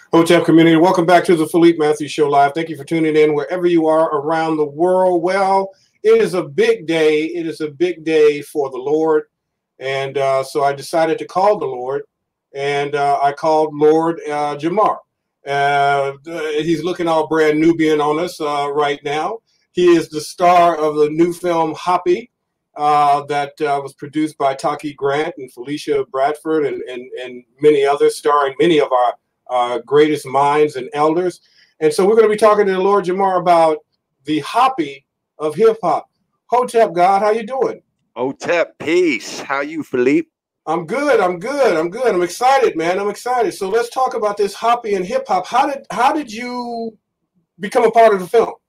Hotel community, welcome back to the Philippe Matthews Show Live. Thank you for tuning in wherever you are around the world. Well, it is a big day. It is a big day for the Lord. And so I decided to call the Lord, and I called Lord Jamar. He's looking all brand Nubian on us right now. He is the star of the new film Hapi that was produced by Taki Grant and Felicia Bradford and many others, starring many of our greatest minds and elders. And so we're going to be talking to the Lord Jamar about the Hapi of Hip Hop. Hotep God, how you doing? Hotep, peace. How you, Philippe? I'm good. I'm good. I'm good. I'm excited, man. I'm excited. So let's talk about this Hapi and hip hop. How did you become a part of the film?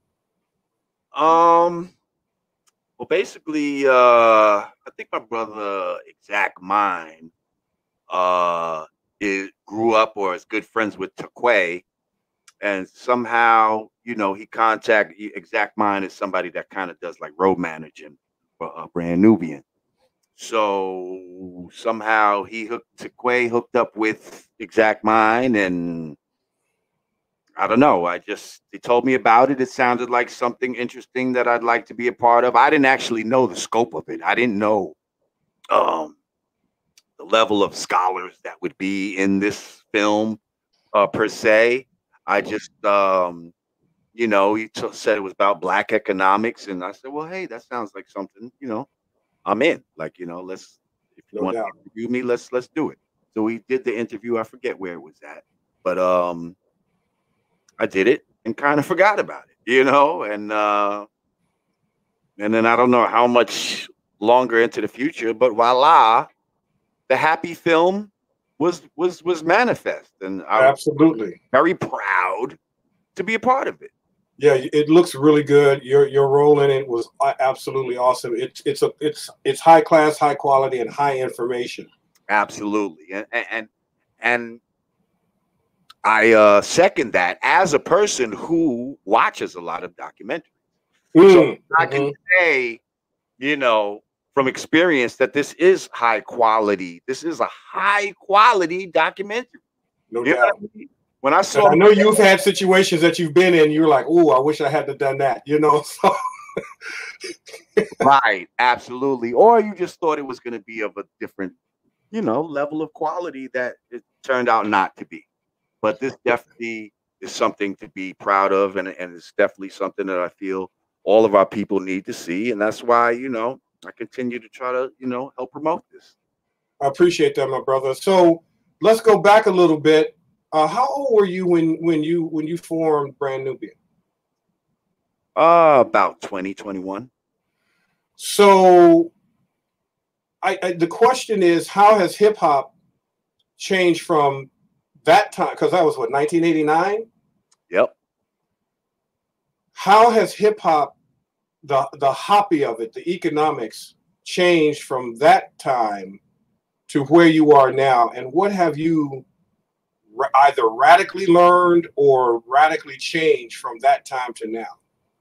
Well, basically, I think my brother Exact Mind grew up or is good friends with Taquay, and somehow, you know, he contacted Exact Mind is somebody that kind of does like road managing for Brand Nubian. So somehow Taquay hooked up with Exact Mind, and I don't know. They told me about it. It sounded like something interesting that I'd like to be a part of. I didn't actually know the scope of it. I didn't know the level of scholars that would be in this film per se. I just, you know, he said it was about Black economics, and I said, well, hey, that sounds like something, you know, I'm in. Like, you know, if you want to interview me, let's do it. So we did the interview. I forget where it was at, but I did it and kind of forgot about it, you know, and then I don't know how much longer into the future, but voila, the Hapi film was manifest, and I Absolutely was very proud to be a part of it. Yeah, it looks really good. Your role in it was absolutely awesome. It's high class, high quality, and high information. Absolutely, and I second that as a person who watches a lot of documentaries. So I can say, you know, from experience that this is high quality. This is a high quality documentary. No doubt. When I saw, I know you've had situations that you've been in. You're like, "Oh, I wish I had done that." You know. So. Right. Absolutely. Or you just thought it was going to be of a different, you know, level of quality that it turned out not to be. But this definitely is something to be proud of, and it's definitely something that I feel all of our people need to see, and that's why, you know, I continue to try to, you know, help promote this. I appreciate that, my brother. So let's go back a little bit. How old were you when you formed Brand Nubian? About 2021. So the question is, how has hip hop changed from that time? Because that was what, 1989? Yep. How has hip hop, the Hapi of it, the economics, changed from that time to where you are now? And what have you either radically learned or radically changed from that time to now?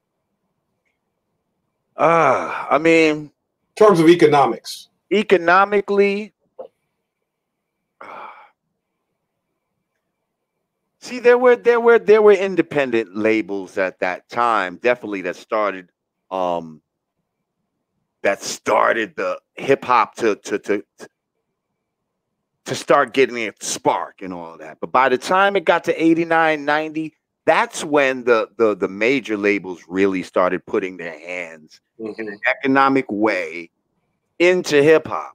I mean, in terms of economics. Economically, see, there were independent labels at that time, definitely that started the hip hop to start getting its spark and all of that. But by the time it got to 89, 90, that's when the major labels really started putting their hands in an economic way into hip hop.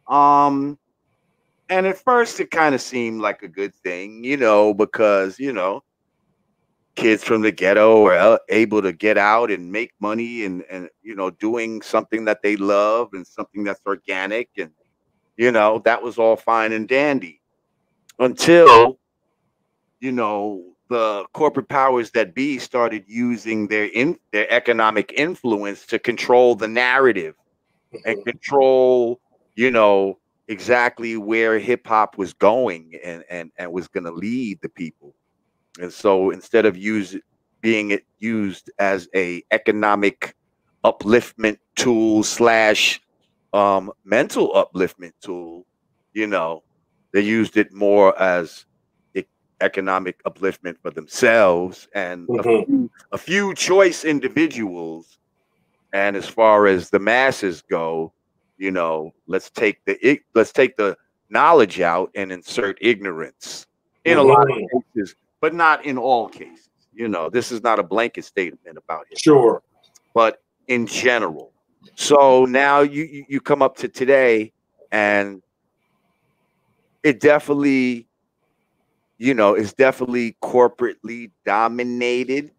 And at first it kind of seemed like a good thing, you know, because, you know, kids from the ghetto are able to get out and make money and you know, doing something that they love and something that's organic, and you know, that was all fine and dandy until, you know, the corporate powers that be started using their economic influence to control the narrative and control, you know, exactly where hip hop was going and was going to lead the people. And so instead of being used as a economic upliftment tool slash mental upliftment tool, you know, they used it more as economic upliftment for themselves and a few choice individuals. And as far as the masses go, you know, let's take the knowledge out and insert ignorance in a lot of cases, but not in all cases. You know, this is not a blanket statement about it. Sure. But in general. So now you come up to today, and it definitely, you know, it's definitely corporately dominated.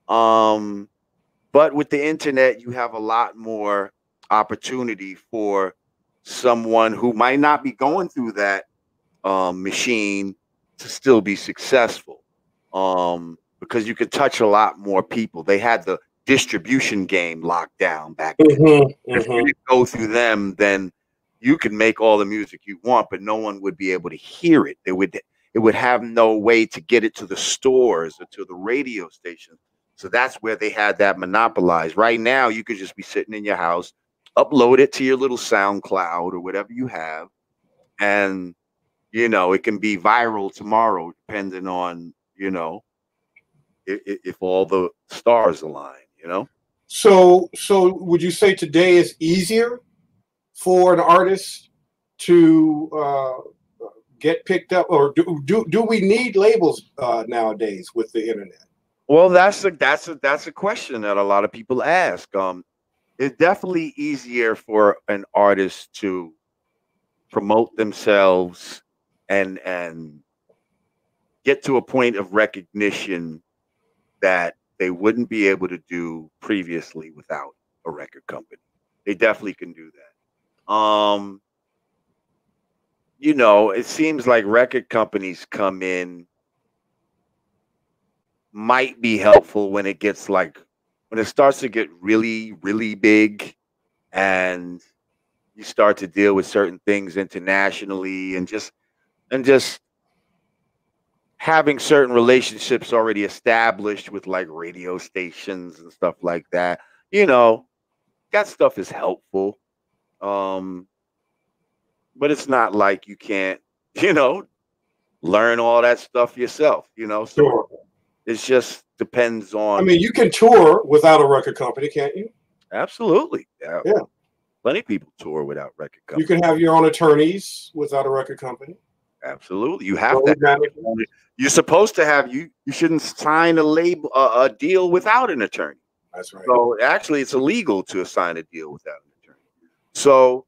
But with the internet, you have a lot more opportunity for someone who might not be going through that machine to still be successful. Because you could touch a lot more people. They had the distribution game locked down back then. If you didn't go through them, then you could make all the music you want, but no one would be able to hear it. It would have no way to get it to the stores or to the radio stations. So that's where they had that monopolized. Right now, you could just be sitting in your house, upload it to your little SoundCloud or whatever you have, and you know it can be viral tomorrow, depending on, you know, if all the stars align, you know. So would you say today is easier for an artist to get picked up, or do we need labels nowadays with the internet? Well, that's a question that a lot of people ask. It's definitely easier for an artist to promote themselves and get to a point of recognition that they wouldn't be able to do previously without a record company. They definitely can do that. You know, it seems like record companies come in, might be helpful when it gets like, when it starts to get really, really big and you start to deal with certain things internationally and just having certain relationships already established with like radio stations and stuff like that. You know, that stuff is helpful. But it's not like you can't, you know, learn all that stuff yourself, you know. So Sure. it just depends on. I mean, you can tour without a record company, can't you? Absolutely. Yeah. Yeah. Plenty of people tour without record companies. You can have your own attorneys without a record company. Absolutely. You have to. You're supposed to have, you shouldn't sign a deal without an attorney. That's right. So actually it's illegal to sign a deal without an attorney. So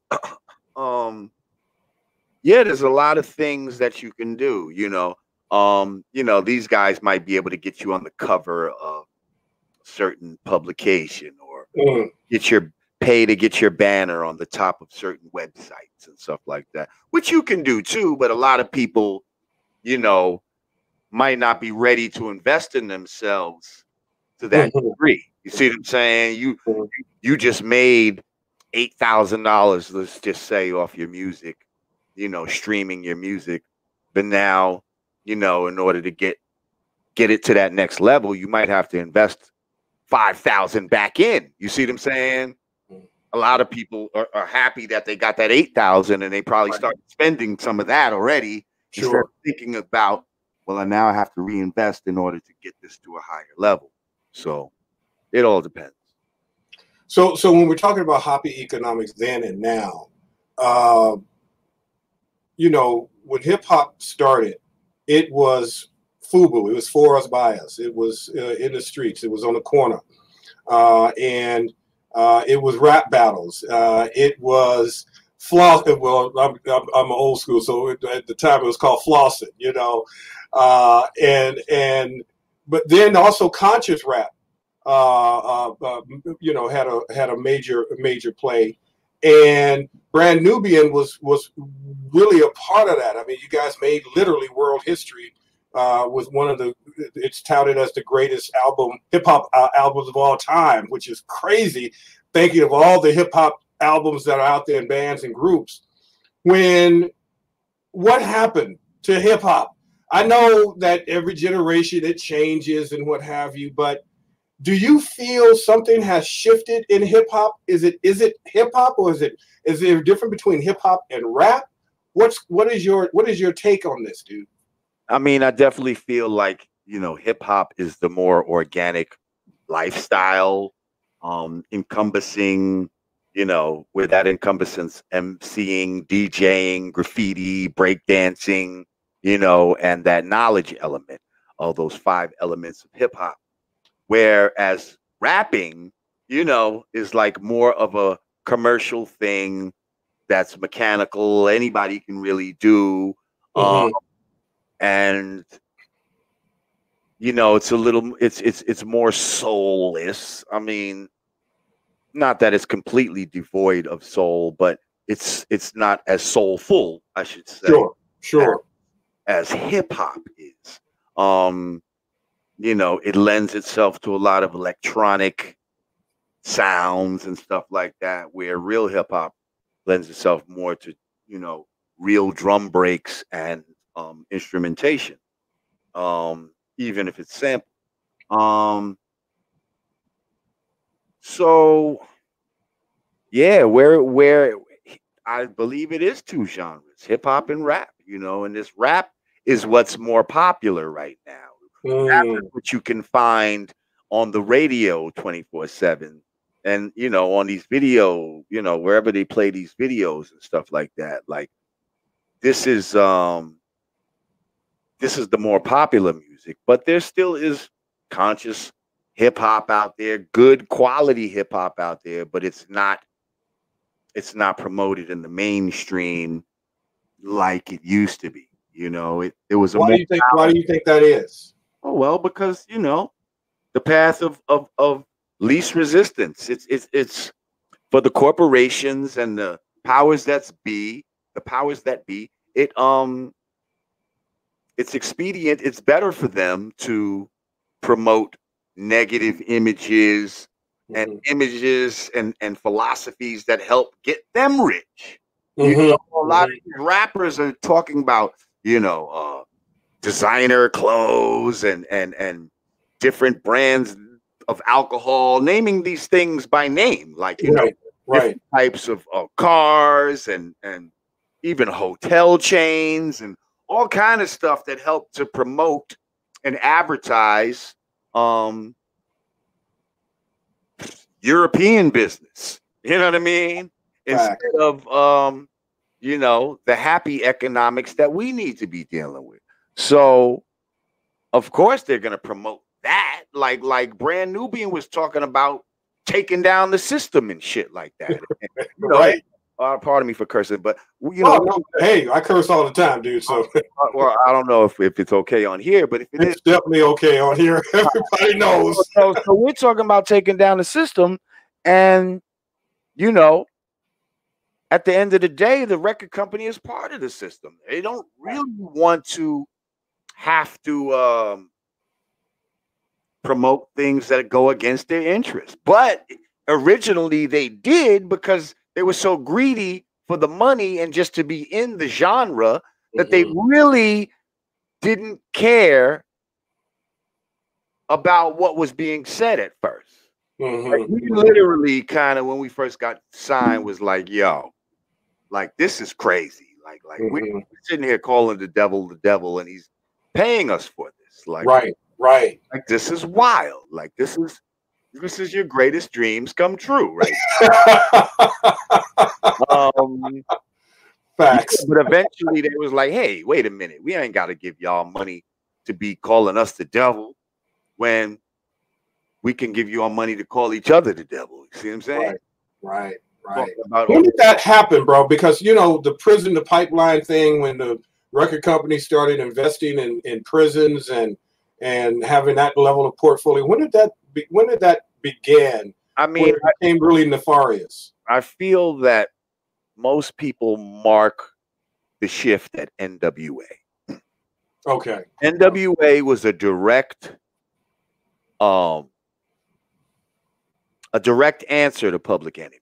yeah, there's a lot of things that you can do, you know. You know, these guys might be able to get you on the cover of a certain publication or pay to get your banner on the top of certain websites and stuff like that, which you can do too. But a lot of people, you know, might not be ready to invest in themselves to that degree. You see what I'm saying? You just made $8,000, let's just say, off your music, you know, streaming your music. But now, you know, in order to get it to that next level, you might have to invest $5,000 back in. You see what I'm saying? A lot of people are happy that they got that $8,000 and they probably started spending some of that already. Sure. Instead of thinking about, well, now I have to reinvest in order to get this to a higher level. So it all depends. So when we're talking about Hapi economics then and now, you know, when hip hop started, it was FUBU. It was for us, by us. It was in the streets. It was on the corner. And it was rap battles. It was floss. Well, I'm old school, so at the time it was called flossing, you know. But then also conscious rap, you know, had a major play, and Brand Nubian was really a part of that. I mean, you guys made literally world history with one of it's touted as the greatest hip hop albums of all time, which is crazy, thinking of all the hip hop albums that are out there in bands and groups. What happened to hip hop? I know that every generation it changes and what have you, but do you feel something has shifted in hip hop? Is it hip hop, or is there a difference between hip hop and rap? What is your take on this, dude? I mean, I definitely feel like, hip hop is the more organic lifestyle, encompassing, where that encompasses MCing, DJing, graffiti, breakdancing, and that knowledge element of those 5 elements of hip hop. Whereas rapping, is like more of a commercial thing that's mechanical, anybody can really do. And it's a little, it's more soulless. I mean, not that it's completely devoid of soul, but it's not as soulful, I should say. Sure. As hip hop is. It lends itself to a lot of electronic sounds and stuff like that, where real hip hop lends itself more to, real drum breaks and instrumentation. Even if it's sample. So yeah, where I believe it is 2 genres, hip hop and rap, and this rap is what's more popular right now. Rap is what you can find on the radio 24/7 and on these video, wherever they play these videos and stuff like that. Like this is the more popular music, but there still is conscious hip hop out there, good quality hip hop out there, but it's not promoted in the mainstream like it used to be. It was why do you think that is? Oh, well, because the path of least resistance. It's for the corporations and the powers that be. It's expedient. It's better for them to promote negative images and philosophies that help get them rich. A lot of these rappers are talking about, designer clothes and different brands of alcohol, naming these things by name, like different types of cars and even hotel chains and all kind of stuff that help to promote and advertise European business. You know what I mean? Instead of the happy economics that we need to be dealing with. So of course they're gonna promote that. Like Brand Nubian was talking about taking down the system and shit like that. And, pardon me for cursing, but hey, I curse all the time, dude. So well, I don't know if it's okay on here, but if it's definitely okay on here. Everybody knows. So we're talking about taking down the system, and at the end of the day, the record company is part of the system. They don't really want to have to promote things that go against their interests. But originally they did, because they were so greedy for the money and just to be in the genre that they really didn't care about what was being said at first. Like we literally kind of, when we first got signed, was like, yo, like this is crazy. Like we're sitting here calling the devil, and he's paying us for this. Like right. Like this is wild. Like this is your greatest dreams come true, right? Facts. But eventually they was like, hey, wait a minute, we ain't got to give y'all money to be calling us the devil when we can give you all money to call each other the devil. You see what I'm saying? Right. When did that happen, bro? Because the prison to pipeline thing, when the record company started investing in prisons and having that level of portfolio, when did that begin? I mean, it became really nefarious. I feel that most people mark the shift at NWA. Okay. NWA was a direct answer to Public Enemy.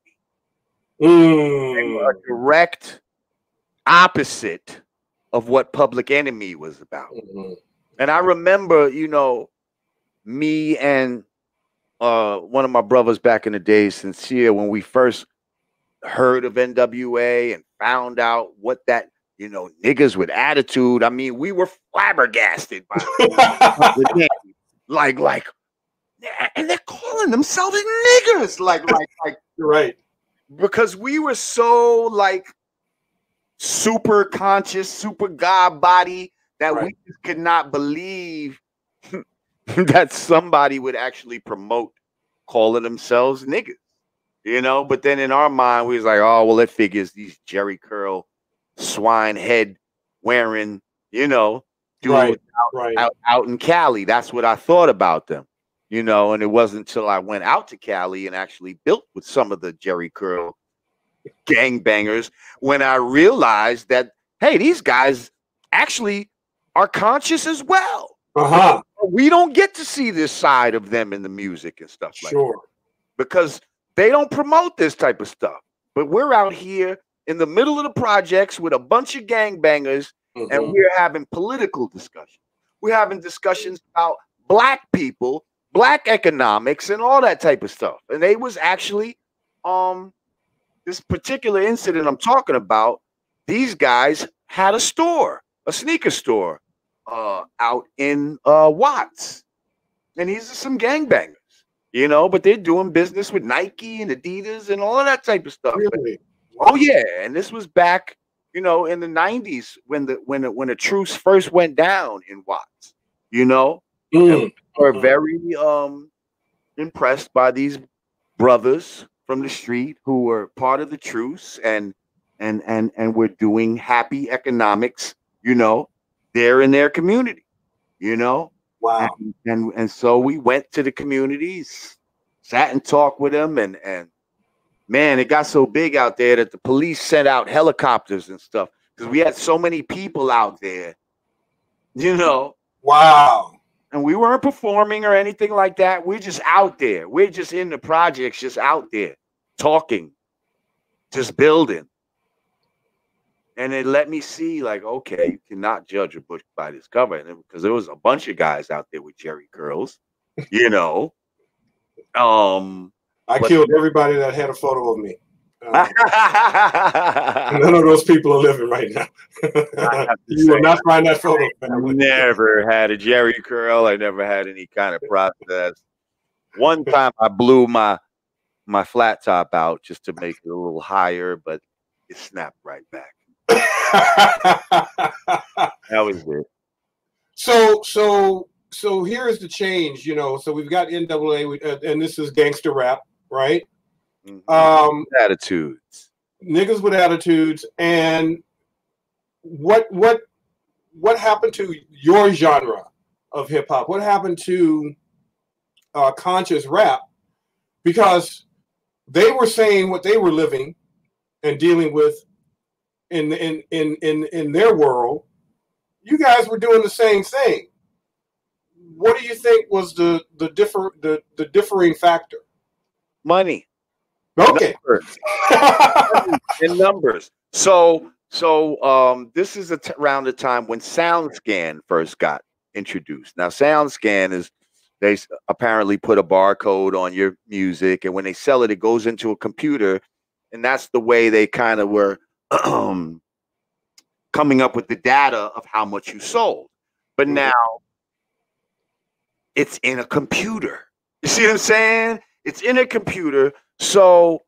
A direct opposite of what Public Enemy was about. And I remember, me and one of my brothers back in the day, Sincere, when we first heard of NWA and found out what that you know, niggas with attitude. I mean, we were flabbergasted by the name. Like, and they're calling themselves niggas. Like, right. Because we were so like super conscious, super God body that we just could not believe that somebody would actually promote calling themselves niggas, you know. But then in our mind, we was like, oh, well, it figures these Jerry curl, swine head wearing, you know, dudes out in Cali. That's what I thought about them, you know. And it wasn't until I went out to Cali and actually built with some of the Jerry curl gangbangers when I realized that, hey, these guys actually are conscious as well. We don't get to see this side of them in the music and stuff like that because they don't promote this type of stuff. But we're out here in the middle of the projects with a bunch of gangbangers, and we're having political discussions. We're having discussions about black people, black economics, and all that type of stuff. And they was actually this particular incident I'm talking about, these guys had a store, a sneaker store out in Watts. And these are some gangbangers, you know, but they're doing business with Nike and Adidas and all of that type of stuff. Really? Oh yeah, and this was back, you know, in the 90s when the truce first went down in Watts, you know. And we were very impressed by these brothers from the street who were part of the truce and we're doing happy economics, you know, there in their community, you know. Wow. And so we went to the communities, sat and talked with them, and man, it got so big out there that the police sent out helicopters and stuff because we had so many people out there, you know. Wow. And we weren't performing or anything like that. We're just out there. We're just in the projects, just out there talking, just building. And it let me see, like, okay, you cannot judge a book by this cover. Because there was a bunch of guys out there with Jerry curls, you know. I killed everybody that had a photo of me. None of those people are living right now. You will not find that photo. I never had a Jerry curl. I never had any kind of process. One time I blew my flat top out just to make it a little higher, but it snapped right back. That was it. So here's the change, you know. So we've got NAA, and this is gangster rap, right? Attitudes, niggas with attitudes. And what happened to your genre of hip hop? What happened to conscious rap? Because they were saying what they were living and dealing with in their world. You guys were doing the same thing. What do you think was the differing factor? Money. Okay. In numbers. So this is around the time when SoundScan first got introduced. Now SoundScan is, they apparently put a barcode on your music, and when they sell it, it goes into a computer, and that's the way they kind of were coming up with the data of how much you sold. But now it's in a computer. You see what I'm saying? It's in a computer. So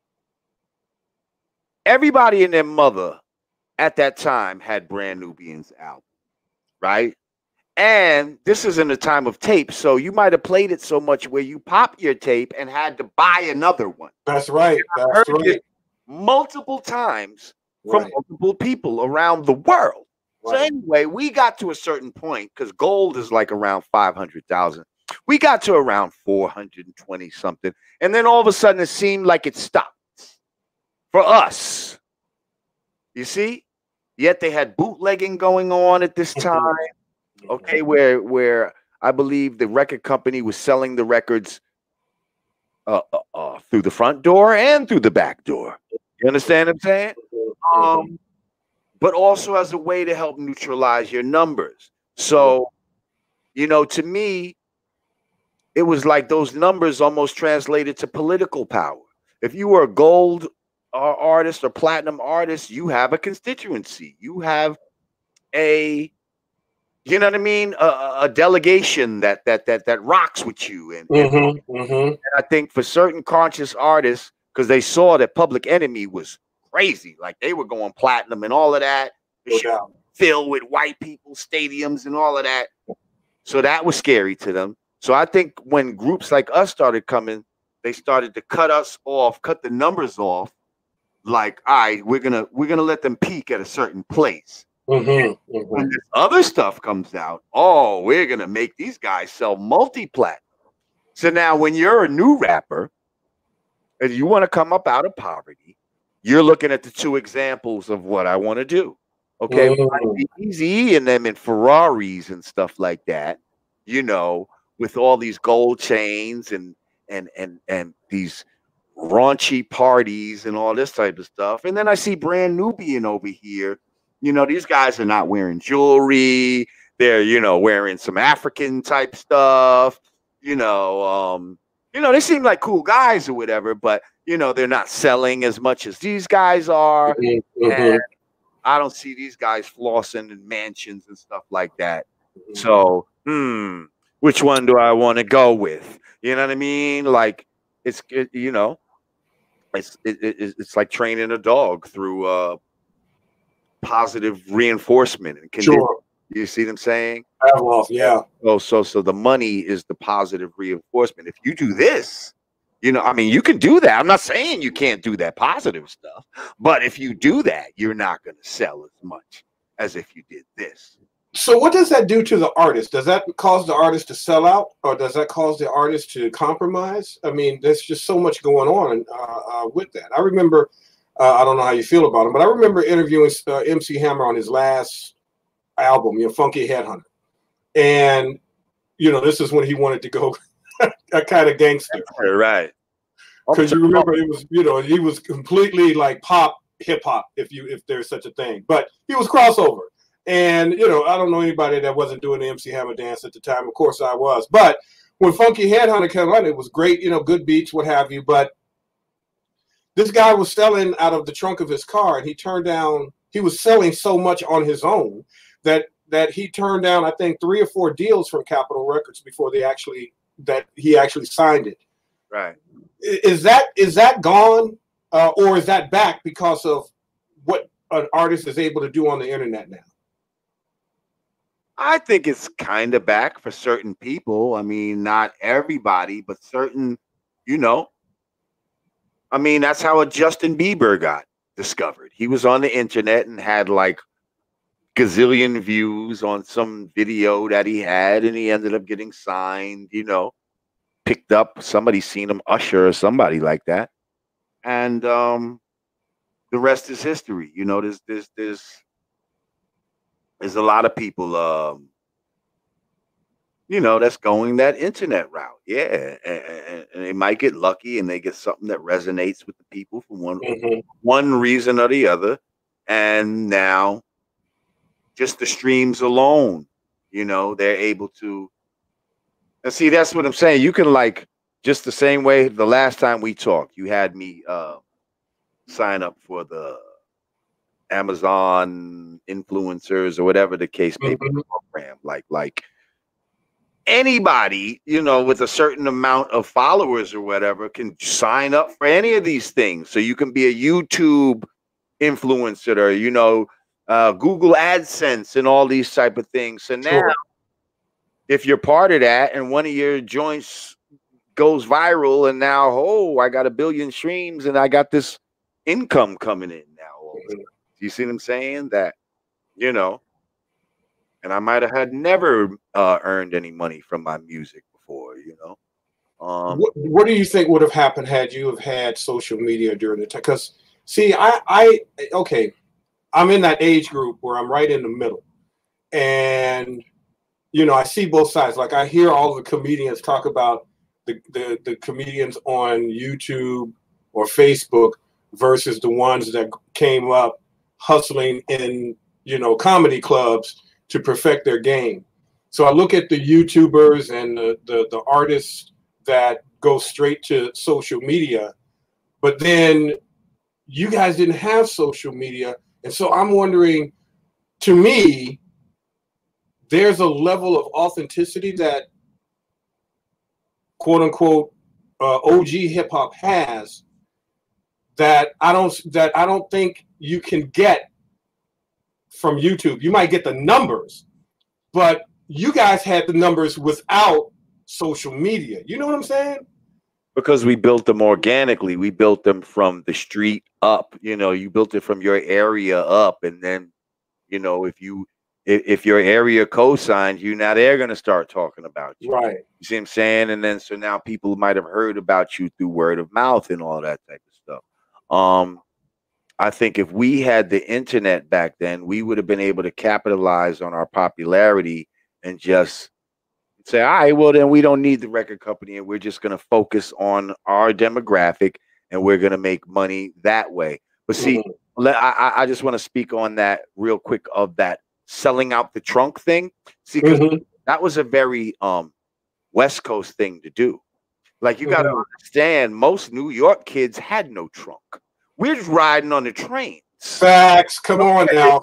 everybody and their mother at that time had Brand Nubian's album, right? And this isn't a time of tape, so you might have played it so much where you pop your tape and had to buy another one. That's right. That's right. Multiple times from multiple people around the world. So anyway, we got to a certain point because gold is like around 500,000. We got to around 420 something, and then all of a sudden it seemed like it stopped for us. You see? Yet they had bootlegging going on at this time. Okay, where I believe the record company was selling the records through the front door and through the back door. You understand what I'm saying? But also as a way to help neutralize your numbers. So, you know, to me, it was like those numbers almost translated to political power. If you were a gold artist or platinum artist, you have a constituency. You have a, you know what I mean, a delegation that rocks with you. And I think for certain conscious artists, because they saw that Public Enemy was crazy, like they were going platinum and all of that, filled with white people, stadiums and all of that. So that was scary to them. So I think when groups like us started coming, they started to cut us off, cut the numbers off. Like, all right, we're gonna let them peak at a certain place. When this other stuff comes out, oh, we're gonna make these guys sell multi-plat. So now, when you're a new rapper and you want to come up out of poverty, you're looking at the two examples of what I want to do. Okay, Easy and them in Ferraris and stuff like that, you know, with all these gold chains and these raunchy parties and all this type of stuff. And then I see Brand Nubian over here. You know, these guys are not wearing jewelry. They're, you know, wearing some African type stuff. You know, they seem like cool guys or whatever, but you know, they're not selling as much as these guys are. And I don't see these guys flossing in mansions and stuff like that. So, which one do I want to go with? You know what I mean? Like, you know, it's like training a dog through positive reinforcement and conditioning. You see what I'm saying? Yeah. So the money is the positive reinforcement. If you do this, you know, I mean, you can do that. I'm not saying you can't do that positive stuff, but if you do that, you're not going to sell as much as if you did this. So what does that do to the artist? Does that cause the artist to sell out, or does that cause the artist to compromise? I mean, there's just so much going on with that. I remember, I don't know how you feel about him, but I remember interviewing MC Hammer on his last album, you know, Funky Headhunter. And, you know, this is when he wanted to go a kind of gangster. Right. Because you remember it was, you know, he was completely like pop hip hop, if there's such a thing. But he was crossover. And, you know, I don't know anybody that wasn't doing the MC Hammer dance at the time. Of course I was. But when Funky Headhunter came on, it was great, you know, good beats, what have you. But this guy was selling out of the trunk of his car, and he was selling so much on his own that he turned down, I think, 3 or 4 deals from Capitol Records before he actually signed it. Right. Is that gone, or is that back because of what an artist is able to do on the internet now? I think it's kind of back for certain people. I mean, not everybody, but certain, you know. I mean, that's how a Justin Bieber got discovered. He was on the internet and had like gazillion views on some video that he had, and he ended up getting signed, you know, picked up. Somebody seen him, Usher or somebody like that. And the rest is history. You know, there's a lot of people, you know, that's going that internet route. Yeah. And they might get lucky and they get something that resonates with the people for one reason or the other. And now just the streams alone, you know, they're able to. And see, that's what I'm saying. You can, like, just the same way the last time we talked, you had me sign up for the Amazon influencers or whatever the case may be program. Like anybody, you know, with a certain amount of followers or whatever can sign up for any of these things. So you can be a YouTube influencer, or, you know, Google AdSense and all these type of things. So now, if you're part of that and one of your joints goes viral, and now, oh, I got 1 billion streams and I got this income coming in now. You see what I'm saying? That, you know, and I might have had never earned any money from my music before, you know. What do you think would have happened had you have had social media during the time? Because, see, okay, I'm in that age group where I'm right in the middle. And, you know, I see both sides. Like, I hear all the comedians talk about the comedians on YouTube or Facebook versus the ones that came up hustling in, you know, comedy clubs to perfect their game. So I look at the YouTubers and the artists that go straight to social media, but then you guys didn't have social media. And so I'm wondering, to me, there's a level of authenticity that quote unquote OG hip hop has that I don't think you can get from YouTube. You might get the numbers, but you guys had the numbers without social media. You know what I'm saying? Because we built them organically. We built them from the street up. You know, you built it from your area up, and then, you know, if your area co-signs you, now they're going to start talking about you. Right. You see what I'm saying? And then so now people might have heard about you through word of mouth and all that type of stuff. I think if we had the internet back then, we would have been able to capitalize on our popularity and just say, all right, well, then we don't need the record company, and we're just going to focus on our demographic, and we're going to make money that way. But see, I just want to speak on that real quick, of that selling out the trunk thing. See, because that was a very West Coast thing to do. Like, you got to understand, most New York kids had no trunk. We're just riding on the trains. Facts. Come on now.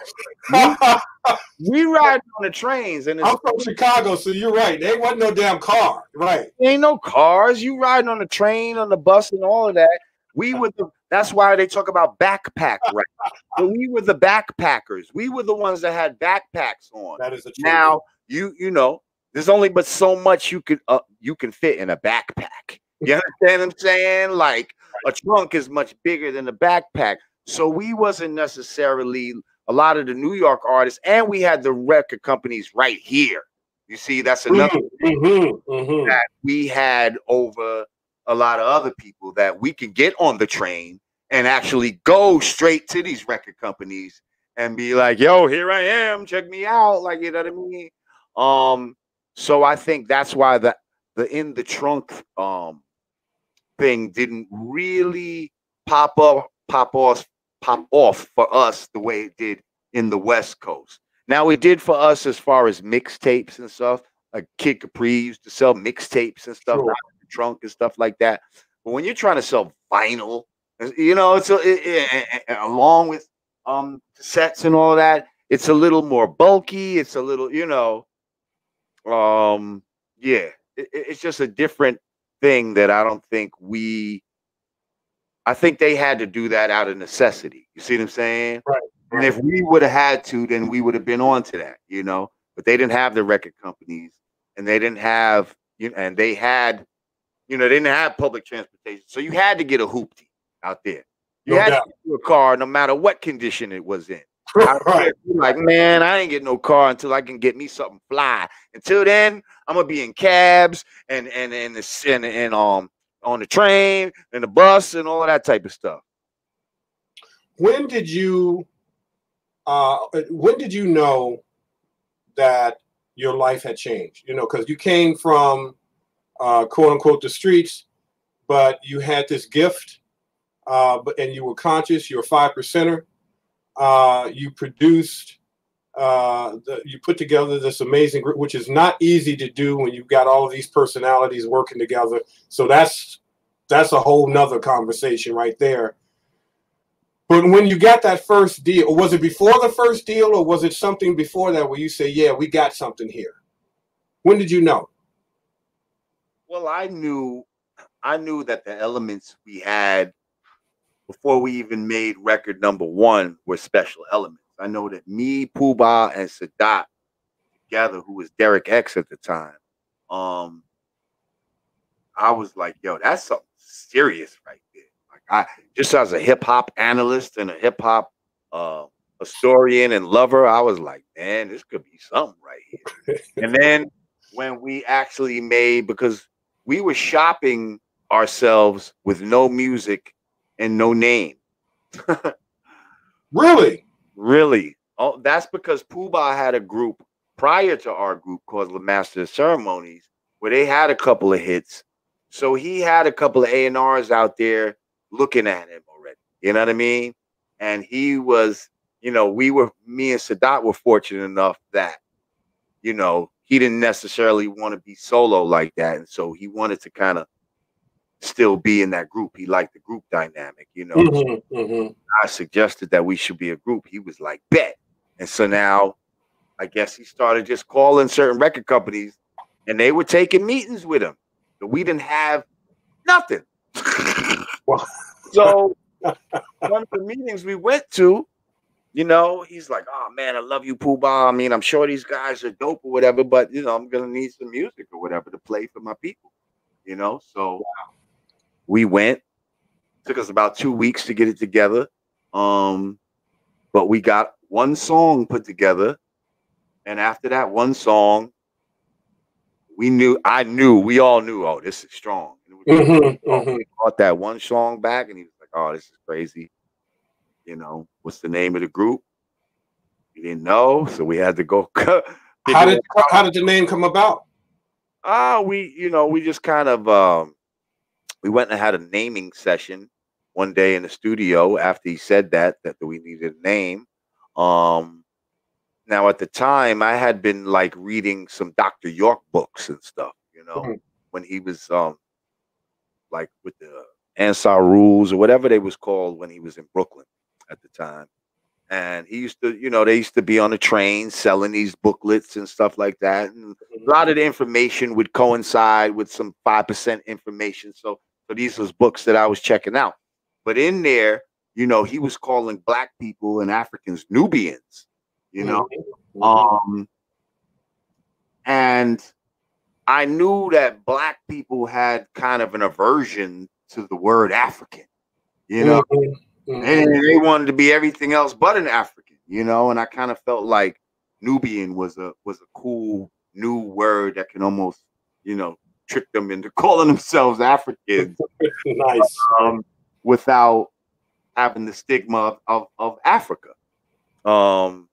We riding on the trains, and I'm from Chicago, so you're right. There wasn't no damn car, right? Ain't no cars. You riding on the train, on the bus, and all of that. We were that's why they talk about backpack, right? So we were the backpackers. We were the ones that had backpacks on. That is the truth. Now you know, there's only but so much you can fit in a backpack. You understand what I'm saying? Like, a trunk is much bigger than a backpack. So we wasn't necessarily a lot of the New York artists, and we had the record companies right here. You see, that's another thing that we had over a lot of other people, that we could get on the train and actually go straight to these record companies and be like, yo, here I am, check me out. Like, you know what I mean? So I think that's why the in the trunk thing didn't really pop off for us the way it did in the West Coast. Now, it did for us as far as mixtapes and stuff. Like Kid Capri used to sell mixtapes and stuff out of the trunk and stuff like that. But when you're trying to sell vinyl, you know, it's along with cassettes and all that, it's a little more bulky. It's a little, you know, yeah, it's just a different thing that I don't think I think they had to do that out of necessity. You see what I'm saying? Right. And if we would have had to, then we would have been on to that, you know. But they didn't have the record companies, and they didn't have, you know, and they had, you know, they didn't have public transportation. So you had to get a hoopty out there. You had to get a car no matter what condition it was in. Right. Like, man, I ain't getting no car until I can get me something fly. Until then, I'm gonna be in cabs and on the train and the bus and all of that type of stuff. When did you know that your life had changed? You know, because you came from quote unquote the streets, but you had this gift, and you were conscious. You're a 5%er. You produced, you put together this amazing group, which is not easy to do when you've got all of these personalities working together. So that's a whole nother conversation right there. But when you got that first deal, or was it before the first deal, or was it something before that where you say, yeah, we got something here? When did you know? Well, I knew that the elements we had before we even made record number one were special elements. I know that me, Pooh Bah, and Sadat together, who was Derek X at the time, I was like, yo, that's something serious right there. Like, I just as a hip hop analyst and a hip hop historian and lover, I was like, man, this could be something right here. And then when we actually made, because we were shopping ourselves with no music and no name. Really? Really? Oh, that's because Pooh Bah had a group prior to our group called the Master of Ceremonies, where they had a couple of hits. So he had a couple of A&Rs out there looking at him already. You know what I mean? And he was, you know, me and Sadat were fortunate enough that, you know, he didn't necessarily want to be solo like that. And so he wanted to kind of still be in that group. He liked the group dynamic, you know. I suggested that we should be a group. He was like, bet. And so now I guess he started just calling certain record companies, and they were taking meetings with him. So we didn't have nothing. So one of the meetings we went to, you know, he's like, oh man, I love you, Pooh Bah. I mean, I'm sure these guys are dope or whatever, but you know, I'm gonna need some music or whatever to play for my people, you know. So we went. Took us about 2 weeks to get it together. But we got one song put together. And after that one song, we all knew, oh, this is strong. We got that one song back, and he was like, oh, this is crazy. You know, what's the name of the group? We didn't know, so we had to go. How did the name come about? We just kind of we went and had a naming session one day in the studio after he said that we needed a name. Now at the time I had been like reading some Dr. York books and stuff, you know, when he was like with the Ansar rules or whatever they was called when he was in Brooklyn at the time. And he used to, you know, they used to be on the train selling these booklets and stuff like that. And a lot of the information would coincide with some 5% information. So these was books that I was checking out. But in there, you know, he was calling Black people and Africans Nubians, you know. And I knew that Black people had kind of an aversion to the word African, you know. And they wanted to be everything else but an African, you know. And I kind of felt like Nubian was a cool new word that can almost, you know, trick them into calling themselves Africans. Nice. Without having the stigma of Africa. So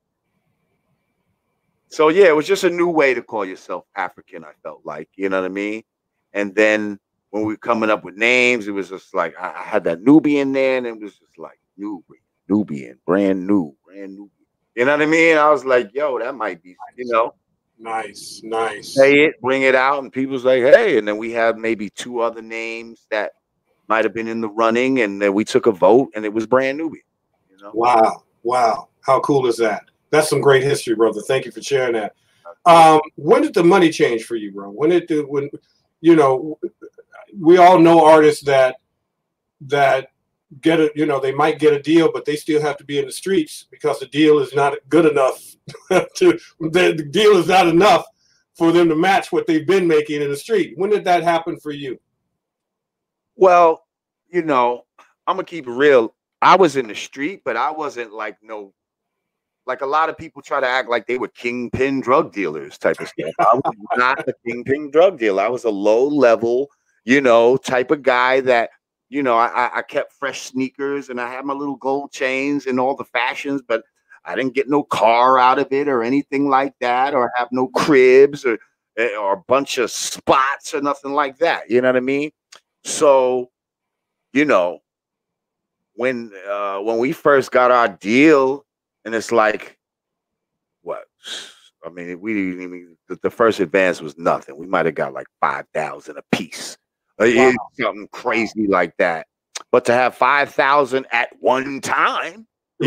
yeah, it was just a new way to call yourself African, I felt like, you know what I mean? And then when we were coming up with names, it was just like I had that Nubian there, and it was just like Nubian, brand new. You know what I mean? I was like, yo, that might be, you know. Nice. Say it, bring it out, and people's like, hey, and then we had maybe 2 other names that might have been in the running, and then we took a vote, and it was brand Nubian. You know? Wow! How cool is that? That's some great history, brother. Thank you for sharing that. When did the money change for you, bro? When you know, we all know artists that get it. You know, they might get a deal, but they still have to be in the streets because the deal is not good enough. The deal is not enough for them to match what they've been making in the street. When did that happen for you? Well, you know, I'm gonna keep it real. I was in the street, but I wasn't like like a lot of people try to act like they were kingpin drug dealers type of stuff. I was not a kingpin drug dealer. I was a low level, you know, type of guy that, you know, I kept fresh sneakers and I had my little gold chains and all the fashions, but I didn't get no car out of it or anything like that, or have no cribs or a bunch of spots or nothing like that. You know what I mean? So, you know, when we first got our deal, and it's like, what? I mean, we didn't even, the first advance was nothing. We might have got like 5,000 a piece, something crazy like that. But to have 5,000 at one time,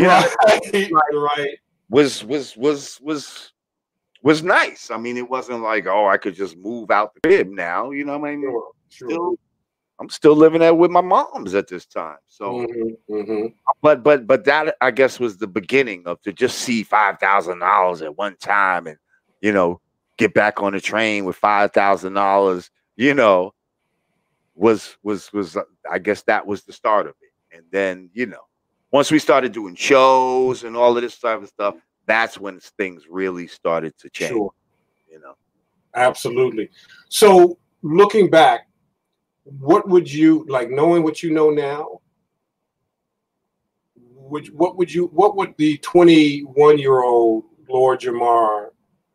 was nice. I mean, it wasn't like, oh, I could just move out the crib now. You know what I mean? Sure. I'm still living there with my moms at this time. So, but that, I guess, was the beginning of to just see $5,000 at one time, and, you know, get back on the train with $5,000, you know, was I guess that was the start of it. And then, you know, once we started doing shows and all of this type of stuff, that's when things really started to change. Sure. You know, absolutely. So looking back, what would you like, knowing what you know now? What would the 21-year-old Lord Jamar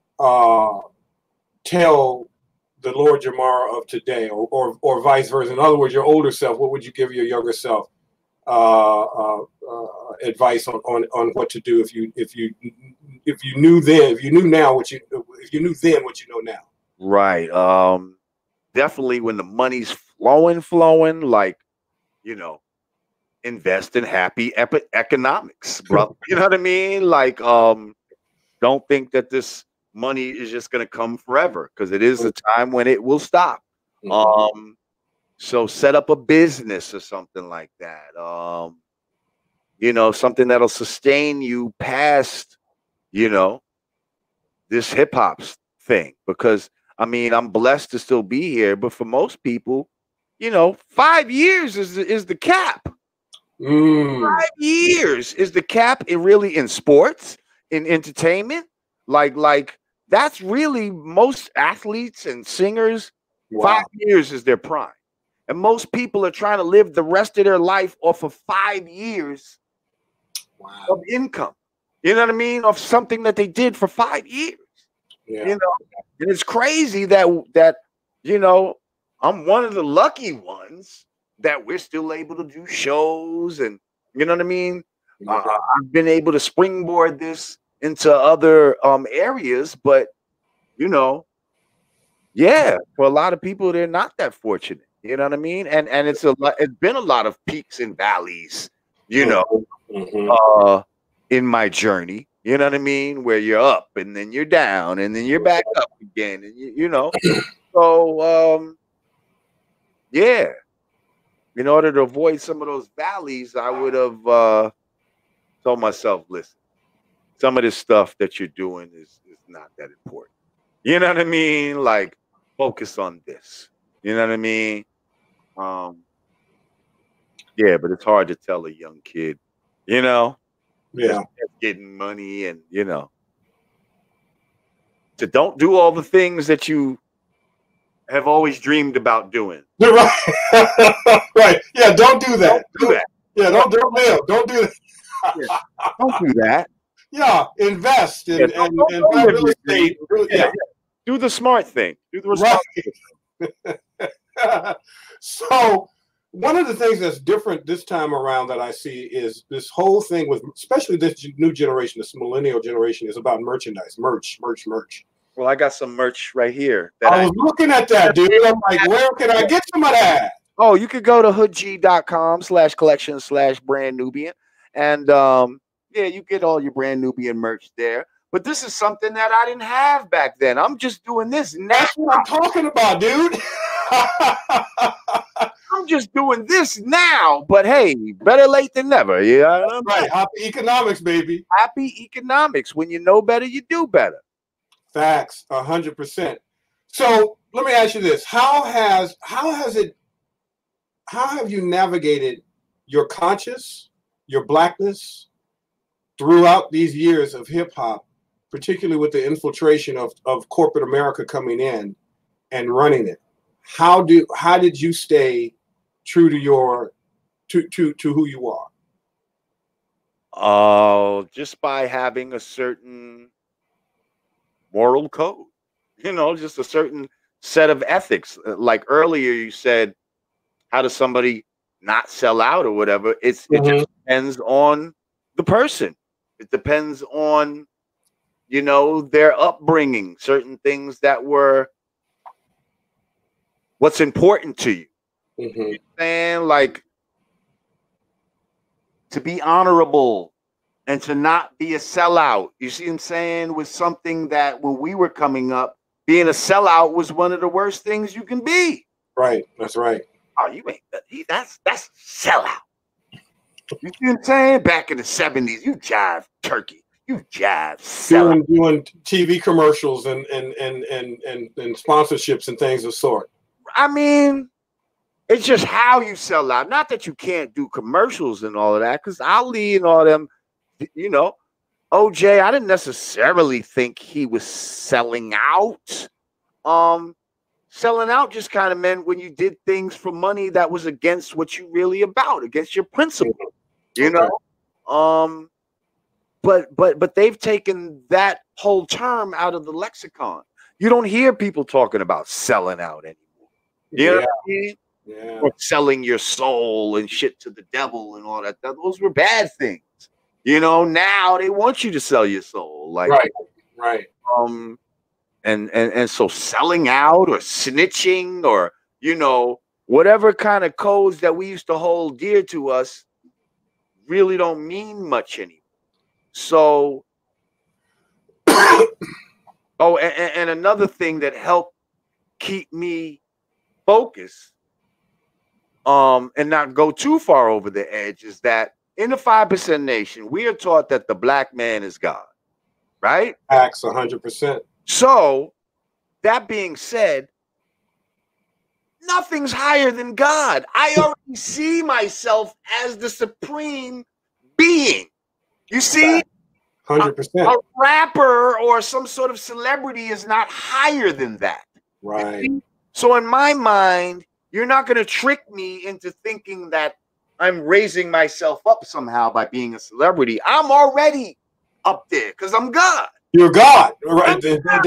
tell the Lord Jamar of today, or vice versa? In other words, your older self, what would you give your younger self advice on what to do if you knew then, if you knew then what you know now? Right. Definitely when the money's flowing, like, you know, invest in happy economics, bro. You know what I mean? Like, don't think that this money is just going to come forever, because it is a time when it will stop. So set up a business or something like that. You know, something that'll sustain you past, you know, this hip hop thing. Because I mean, I'm blessed to still be here, but for most people, you know, 5 years is the cap. 5 years is the cap. It really, in sports, in entertainment, like that's really most athletes and singers. Wow. 5 years is their prime, and most people are trying to live the rest of their life off of 5 years of income. You know what I mean? Of something that they did for 5 years. You know, and it's crazy that you know, I'm one of the lucky ones that we're still able to do shows, and you know what I mean. I've been able to springboard this into other areas, but you know, yeah, for a lot of people, they're not that fortunate. You know what I mean? And it's been a lot of peaks and valleys, you know, in my journey. You know what I mean? Where you're up and then you're down and then you're back up again, and you know. So yeah, in order to avoid some of those valleys, I would have told myself, listen, some of this stuff that you're doing is not that important. You know what I mean? Like, focus on this. You know what I mean? Yeah, but it's hard to tell a young kid, you know, just getting money and, you know, to don't do all the things that you have always dreamed about doing. You're right. Right. Yeah, don't do that. Don't do that. Yeah, don't do that. Yeah, don't do that. Yeah, invest in buy real estate. Yeah. Do the smart thing. Do the responsible thing. So one of the things that's different this time around that I see is this whole thing with, especially this new generation, this millennial generation, is about merchandise, merch. Well, I got some merch right here. I was looking at that, dude. I'm like, where can I get some of that? Oh, you could go to hoodg.com/collection/brand Nubian. And yeah, you get all your Brand Nubian merch there. But this is something that I didn't have back then. I'm just doing this now. That's what I'm talking about, dude. I'm just doing this now. But hey, better late than never. Yeah, you know? Right. Happy economics, baby. Happy economics. When you know better, you do better. Facts, 100%. So let me ask you this: how have you navigated your conscious, your blackness throughout these years of hip hop, particularly with the infiltration of corporate America coming in and running it? How did you stay true to your to who you are? Just by having a certain moral code, you know, just a certain set of ethics. Like earlier you said, how does somebody not sell out or whatever? It just depends on the person. It depends on, you know, their upbringing, certain things that were what's important to you. You know what I'm saying? Like, to be honorable and to not be a sellout. You see what I'm saying? Was something that when we were coming up, being a sellout was one of the worst things you can be. Right. That's right. Oh, you ain't that's sellout. You see what I'm saying? Back in the 70s, you jive turkey. You jive sellout. Doing TV commercials and sponsorships and things of sort. I mean, it's just how you sell out. Not that you can't do commercials and all of that, because Ali and all them, you know, OJ, I didn't necessarily think he was selling out. Selling out just kind of meant when you did things for money that was against what you really about, against your principle, you know. But they've taken that whole term out of the lexicon. You don't hear people talking about selling out anymore. You know what I mean? Yeah. Or selling your soul and shit to the devil and all that. Those were bad things. You know, now they want you to sell your soul. Like, right. And so selling out or snitching or, you know, whatever kind of codes that we used to hold dear to us really don't mean much anymore. So, oh, and another thing that helped keep me focused, and not go too far over the edge, is that in the 5% nation, we are taught that the black man is God, right? Facts, 100%. So, that being said, nothing's higher than God. I already see myself as the supreme being. You see, 100%. a rapper or some sort of celebrity is not higher than that. Right. So in my mind, you're not going to trick me into thinking that I'm raising myself up somehow by being a celebrity. I'm already up there because I'm God. You're God, right?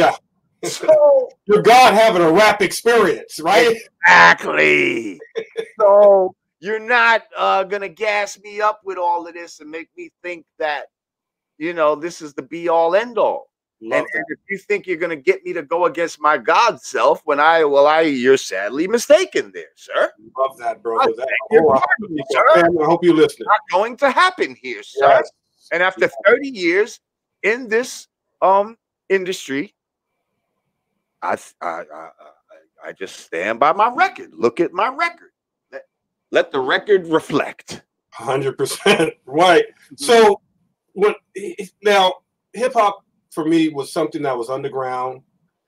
So, you're God having a rap experience, right? Exactly. So you're not going to gas me up with all of this and make me think that, you know, this is the be all end all. And if you think you're going to get me to go against my God self, you're sadly mistaken there, sir. Love that, bro. I hope you listen. Not going to happen here, sir. Yes. And after 30 years in this industry, I just stand by my record. Look at my record. Let the record reflect. 100%. Right. So now hip hop for me was something that was underground.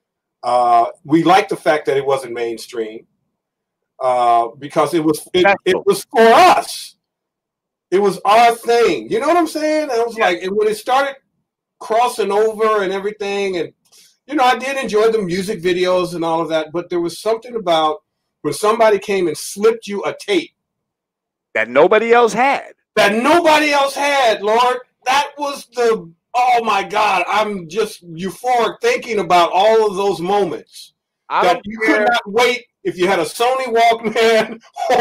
We liked the fact that it wasn't mainstream because it was for us. It was our thing. You know what I'm saying? I was like, and when it started crossing over and everything, and you know, I did enjoy the music videos and all of that, but there was something about when somebody came and slipped you a tape that nobody else had. Lord. That was oh my God, I'm just euphoric thinking about all of those moments that you could not wait if you had a Sony Walkman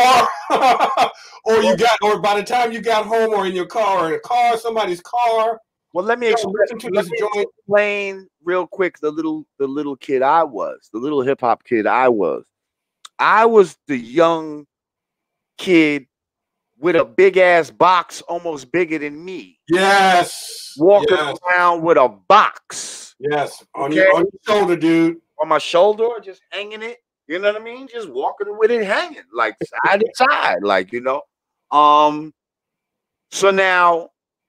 or by the time you got home or in your car or in a car, somebody's car. Well, let me explain real quick the little kid I was, the little hip hop kid I was. I was the young kid with a big ass box almost bigger than me. Yes. Walking around with a box. Yes. On your shoulder, dude. On my shoulder, just hanging it. You know what I mean? Just walking with it hanging, like side to side, like, you know. So now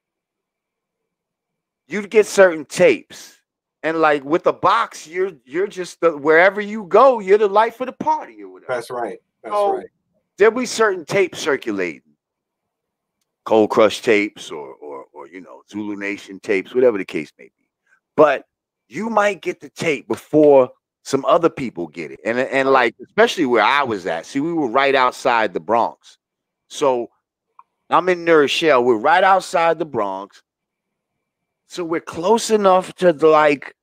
you'd get certain tapes. And like with the box, you're just wherever you go, you're the life of the party or whatever. That's right. That's right. There'll be certain tapes circulating. Cold Crush tapes or you know, Zulu Nation tapes, whatever the case may be. But you might get the tape before some other people get it. And like, especially where I was at. See, we were right outside the Bronx. So I'm in New Rochelle. We're right outside the Bronx. So we're close enough to like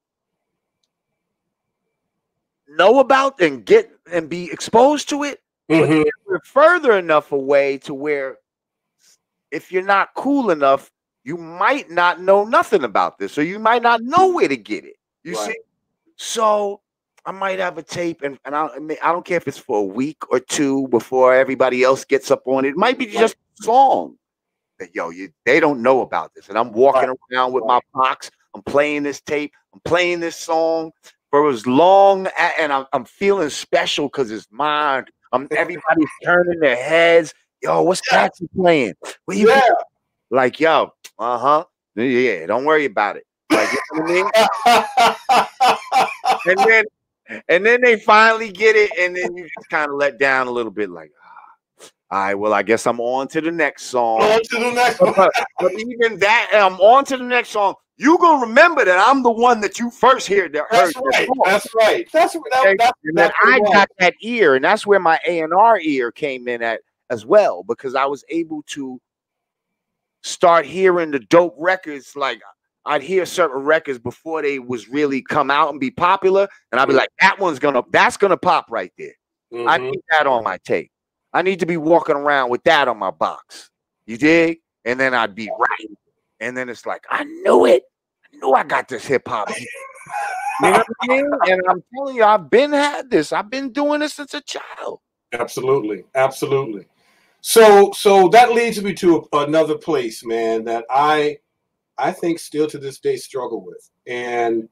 know about and get and be exposed to it. Mm-hmm. But we're further enough away to where if you're not cool enough, you might not know nothing about this, or you might not know where to get it. You see? So I might have a tape, and I don't care if it's for a week or two before everybody else gets up on it. It might be just a song that, they don't know about this. And I'm walking around with my box. I'm playing this tape. I'm playing this song for as long and I'm feeling special because it's mine. Everybody's turning their heads. Yo, what's that you playing? Where you like, yo, yeah, don't worry about it. Like, you know what I mean? and then they finally get it, and then you just kind of let down a little bit, like, all right, well, I guess I'm on to the next song. On to the next one. But even that, I'm on to the next song. You gonna remember that I'm the one that you first heard. That's right. That's right. I got that ear, and that's where my A&R ear came in at as well, because I was able to start hearing the dope records. Like, I'd hear certain records before they was really come out and be popular, and I'd be like, that's gonna pop right there. Mm-hmm. I need that on my tape. I need to be walking around with that on my box. You dig? And then I'd be right. And then it's like, I knew it. I knew I got this hip hop. You know what I mean? And I'm telling you, I've been doing this since a child. Absolutely, absolutely. So that leads me to another place, man, that I think still to this day struggle with. And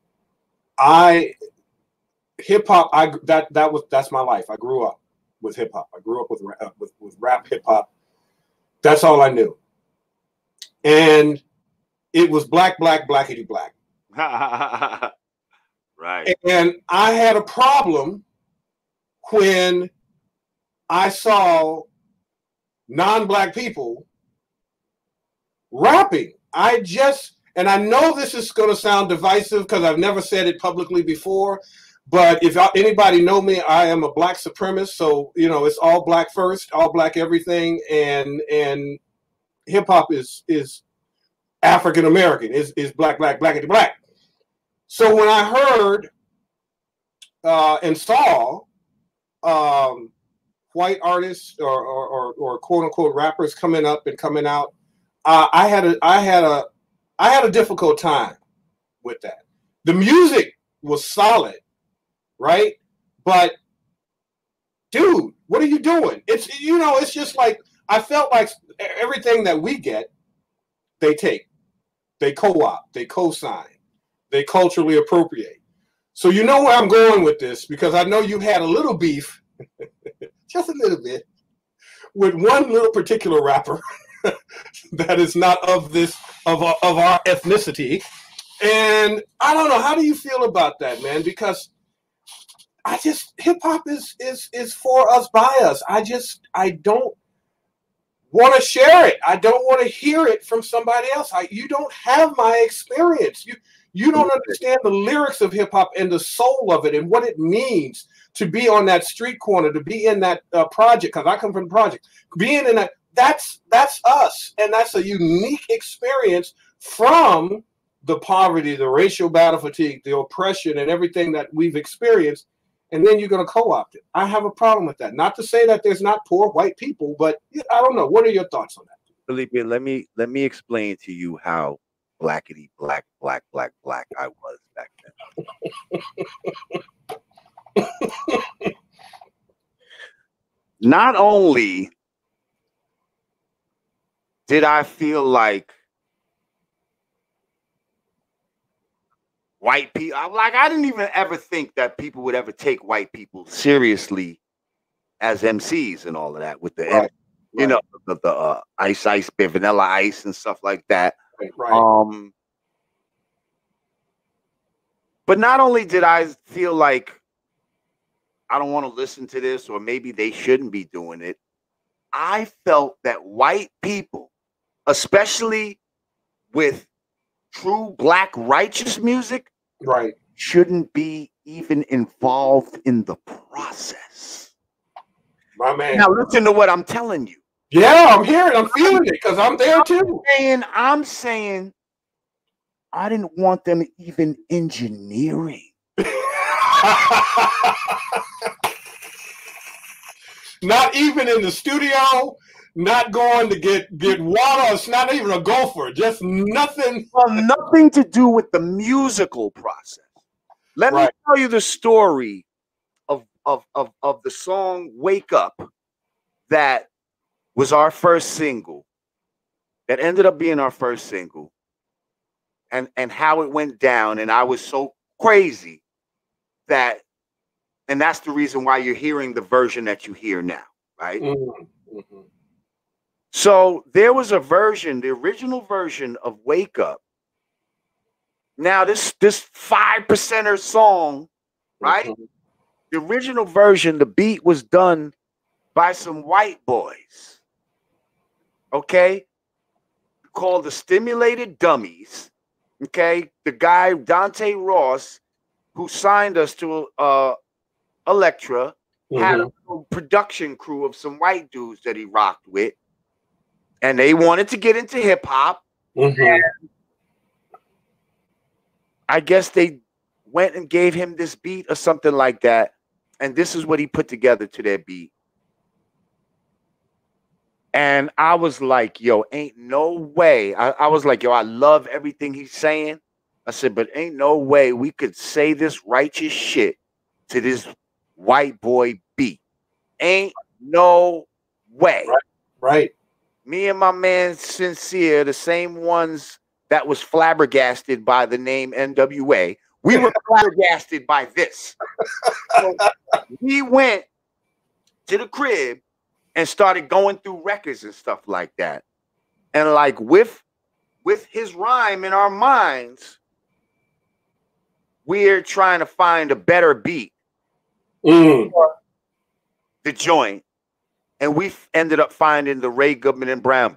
hip hop, that's my life. I grew up with hip hop. I grew up with rap hip hop. That's all I knew. And it was black, blackity black. Right. And I had a problem when I saw non-black people rapping. And I know this is going to sound divisive because I've never said it publicly before, but if anybody know me, I am a black supremacist. So, you know, it's all black first, all black everything. And hip hop is African American, is black, blackity black. So when I heard and saw white artists or quote unquote rappers coming up and coming out, I had a difficult time with that. The music was solid, right? But dude, what are you doing? It's, you know, it's just like, I felt like everything that we get, they take, they co-opt, they co-sign, they culturally appropriate. So you know where I'm going with this, because I know you had a little beef, just a little bit, with one little particular rapper that is not of our ethnicity. And I don't know, how do you feel about that, man? Because hip hop is for us, by us. I don't want to share it. I don't want to hear it from somebody else. You don't have my experience. You don't understand the lyrics of hip hop and the soul of it and what it means to be on that street corner, to be in that project, because I come from the project. Being in that, that's us. And that's a unique experience from the poverty, the racial battle fatigue, the oppression, and everything that we've experienced. And then you're going to co-opt it. I have a problem with that. Not to say that there's not poor white people, but I don't know. What are your thoughts on that? Philippe, let me explain to you how blackity black I was back then. Not only did I feel like white people, I didn't even ever think that people would ever take white people seriously as MCs and all of that with the, right. You know, the Ice Bear, Vanilla Ice and stuff like that. Right. But not only did I feel like I don't want to listen to this, or maybe they shouldn't be doing it, I felt that white people, especially with true black righteous music, right, shouldn't be even involved in the process. My man. Now listen to what I'm telling you. Yeah, I'm hearing, I'm feeling it, because I'm there too. I'm saying I didn't want them even engineering. Not even in the studio, not going to get water. It's not even a gopher, just nothing. Well, nothing to do with the musical process. Let me tell you the story of the song "Wake Up" that was our first single, that ended up being our first single, and how it went down. And I was so crazy that, and that's the reason why you're hearing the version that you hear now, right? Mm-hmm. So there was a version, the original version of "Wake Up." Now this 5%er song, right? Mm-hmm. The original version, the beat was done by some white boys, okay, called the Stimulated Dummies, okay? The guy, Dante Ross, who signed us to Elektra, had a production crew of some white dudes that he rocked with, and they wanted to get into hip hop. And I guess they went and gave him this beat or something like that, and this is what he put together to their beat. And I was like, yo, ain't no way. I was like, yo, I love everything he's saying. I said, but ain't no way we could say this righteous shit to this white boy beat. Ain't no way. Right. Me and my man Sincere, the same ones that was flabbergasted by the name NWA, we were flabbergasted by this. So we went to the crib and started going through records and stuff like that. And like with his rhyme in our minds, we're trying to find a better beat for the joint. And we ended up finding the Ray Goodman and Brown.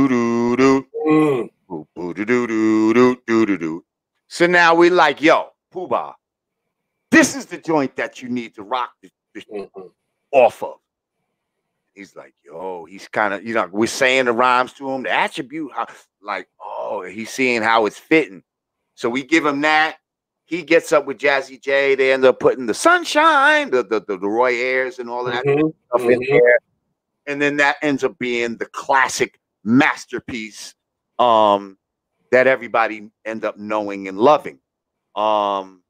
So now we like, yo, Poobah, this is the joint that you need to rock this off of. He's like, yo, he's kind of, we're saying the rhymes to him, the attribute, like, oh, he's seeing how it's fitting. So we give him that. He gets up with Jazzy J. They end up putting the Sunshine, the Roy Ayers and all of that stuff in there. And then that ends up being the classic masterpiece that everybody end up knowing and loving. So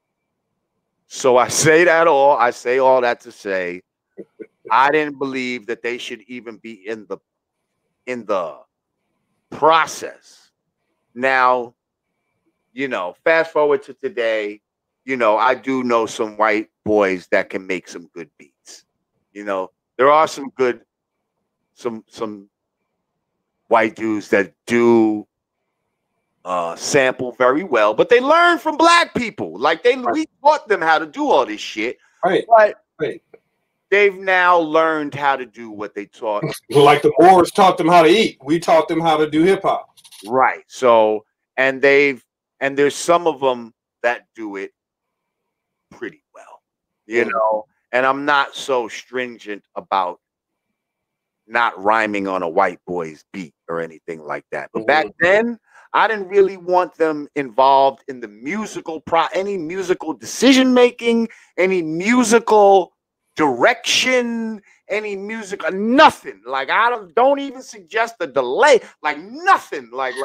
I say all that to say, I didn't believe that they should even be in the process. Now, fast forward to today, I do know some white boys that can make some good beats. There are some good, some white dudes that do sample very well, but they learn from black people. Like we taught them how to do all this shit. Right. But they've now learned how to do what they taught. Like the Moors taught them how to eat. We taught them how to do hip hop. Right. So, and there's some of them that do it pretty well, and I'm not so stringent about not rhyming on a white boy's beat or anything like that. But back then, I didn't really want them involved in the any musical decision making, any musical direction, any music, nothing. Like I don't even suggest a delay, like nothing. Like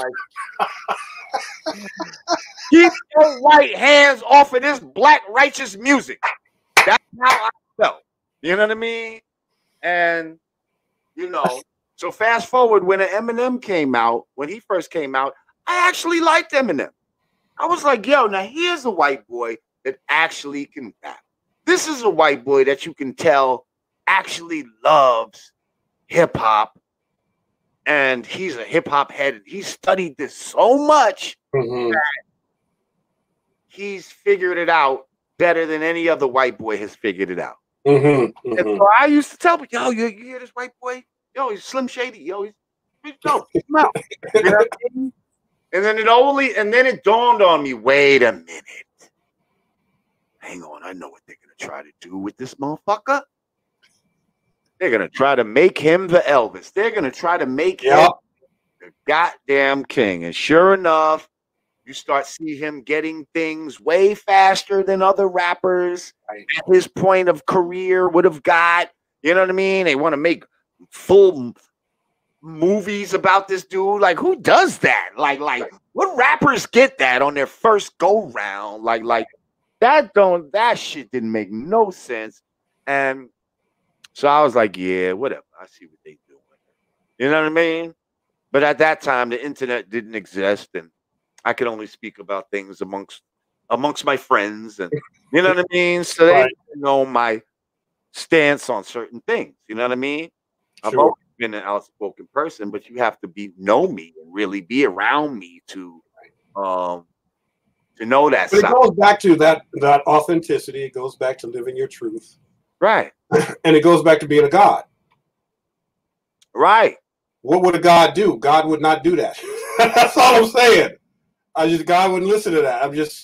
keep your white hands off of this black righteous music. That's how I felt. You know what I mean? And so fast forward when Eminem came out, when he first came out, I actually liked Eminem. I was like, yo, now here's a white boy that actually can rap. This is a white boy that you can tell actually loves hip hop. And he's a hip hop head. He studied this so much that he's figured it out better than any other white boy has figured it out. And so I used to tell people, yo, you hear this white boy? Yo, he's Slim Shady. Yo, he's dope. You know what I mean? And then it dawned on me, wait a minute. Hang on, I know what they're going to try to do with this motherfucker. They're going to try to make him the Elvis. They're going to try to make him the goddamn king. And sure enough, you start see him getting things way faster than other rappers at his point of career would have got. You know what I mean? They want to make full movies about this dude. Like, who does that? Like, what rappers get that on their first go round? Like that shit didn't make no sense. And so I was like, yeah, whatever. I see what they doing. You know what I mean? But at that time, the internet didn't exist, and I could only speak about things amongst my friends, and you know what I mean? So they didn't know my stance on certain things. You know what I mean? I've always been an outspoken person, but you have to know me and really be around me to know that. But it goes back to that authenticity. It goes back to living your truth. Right. And it goes back to being a God. Right. What would a God do? God would not do that. That's all I'm saying. God wouldn't listen to that. I'm just,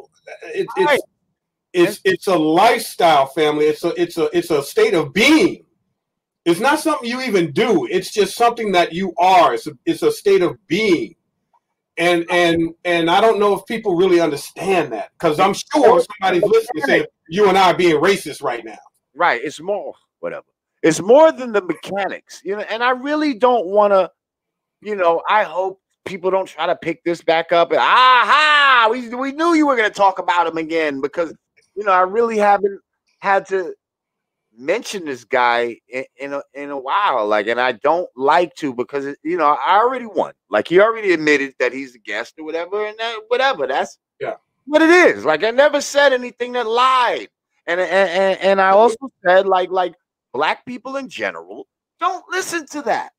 it's a lifestyle, family. It's a state of being. It's not something you even do. It's just something that you are. It's a state of being. And I don't know if people really understand that, because I'm sure somebody's listening saying you and I are being racist right now. Right. It's more whatever. It's more than the mechanics, and I really don't want to, I hope people don't try to pick this back up. And, we knew you were going to talk about him again, because, I really haven't had to mention this guy in a while, like, and I don't like to because you know I already won. Like he already admitted that he's a guest or whatever, and whatever. That's what it is. Like I never said anything that lied, and I also said like black people in general don't listen to that.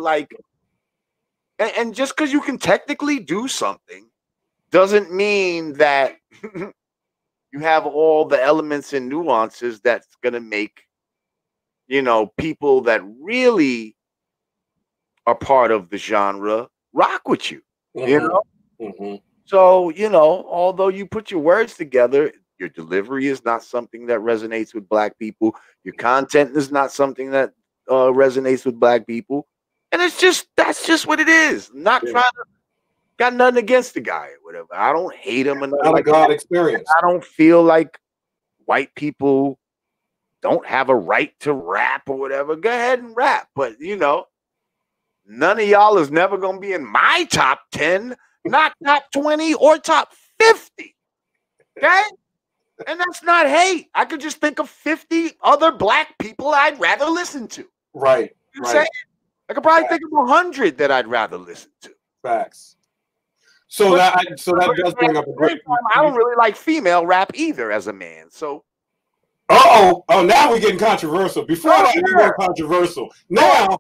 And just because you can technically do something doesn't mean that you have all the elements and nuances that's gonna make, you know, people that really are part of the genre rock with you, you know? So, you know, although you put your words together, your delivery is not something that resonates with black people. Your content is not something that resonates with black people. And that's just what it is. Not trying to, got nothing against the guy or whatever. I don't hate him. Not a God experience. I don't feel like white people don't have a right to rap or whatever. Go ahead and rap. But, you know, none of y'all is never going to be in my top 10, not top 20 or top 50. Okay? And that's not hate. I could just think of 50 other black people I'd rather listen to. Right. You know right. I could probably think of 100 that I'd rather listen to. Facts. So that does bring up a great point. I don't really like female rap either as a man. So oh, now we're getting controversial. Before that, we were controversial. Now,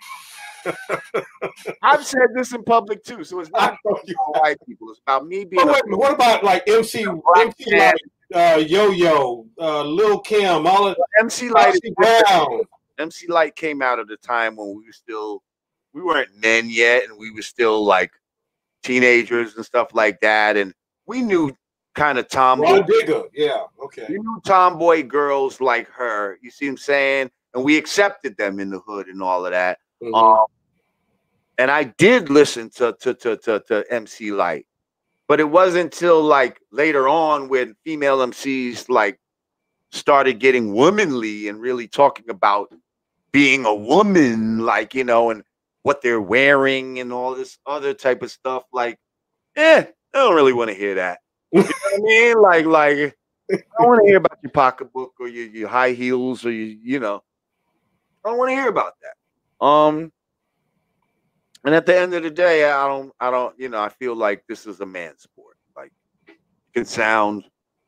I've said this in public too, so it's not about white people. It's about me being. Wait, what about like MC Light, Yo-Yo, Lil Kim, all of MC Light Brown. MC Light came out at a time when we weren't men yet, and we were still like teenagers and stuff like that, and we knew kind of tomboy. Yeah, okay. We knew tomboy girls like her. You see what I'm saying? And we accepted them in the hood and all of that. And I did listen to MC Light, but it wasn't until like later on when female MCs like started getting womanly and really talking about being a woman, like, you know, and what they're wearing and all this other type of stuff. Like, I don't really want to hear that. You know what I mean? Like I don't want to hear about your pocketbook or your high heels or you know. I don't want to hear about that. And at the end of the day, I don't, you know, I feel like this is a man's sport. Like, it can sound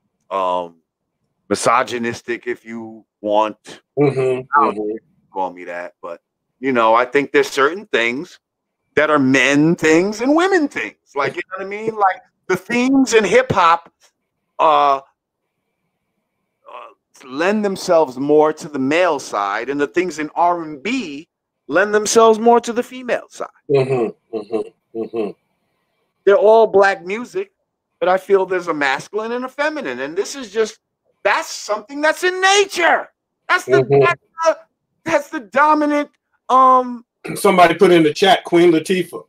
misogynistic if you want. Call me that, but you know, I think there's certain things that are men things and women things. Like, you know what I mean? Like the themes in hip hop lend themselves more to the male side, and the things in R&B lend themselves more to the female side. They're all black music, but I feel there's a masculine and a feminine, and that's something that's in nature. That's the dominant. Somebody put in the chat Queen Latifah.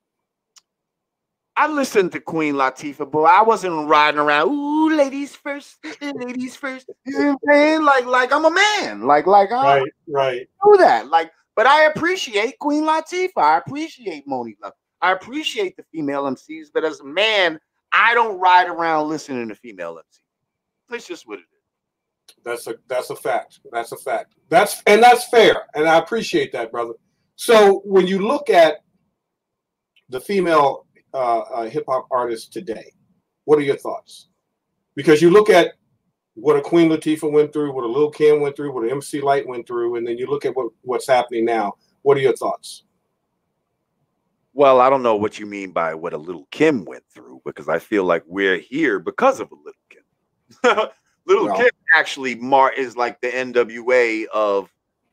I listened to Queen Latifah, but I wasn't riding around. Ooh, ladies first, ladies first. You know what I'm saying? Like I'm a man. Like right. Do that. Like, but I appreciate Queen Latifah. I appreciate Moni Love. I appreciate the female MCs, but as a man, I don't ride around listening to female MCs. That's just what it is. That's a fact. That's a fact. That's fair, and I appreciate that, brother. So when you look at the female hip hop artists today, what are your thoughts? Because you look at what a Queen Latifah went through, what a Lil Kim went through, what an MC Light went through, and then you look at what's happening now. What are your thoughts? Well, I don't know what you mean by what a Lil Kim went through, because I feel like we're here because of a Lil Kim. Lil Kim actually is like the NWA of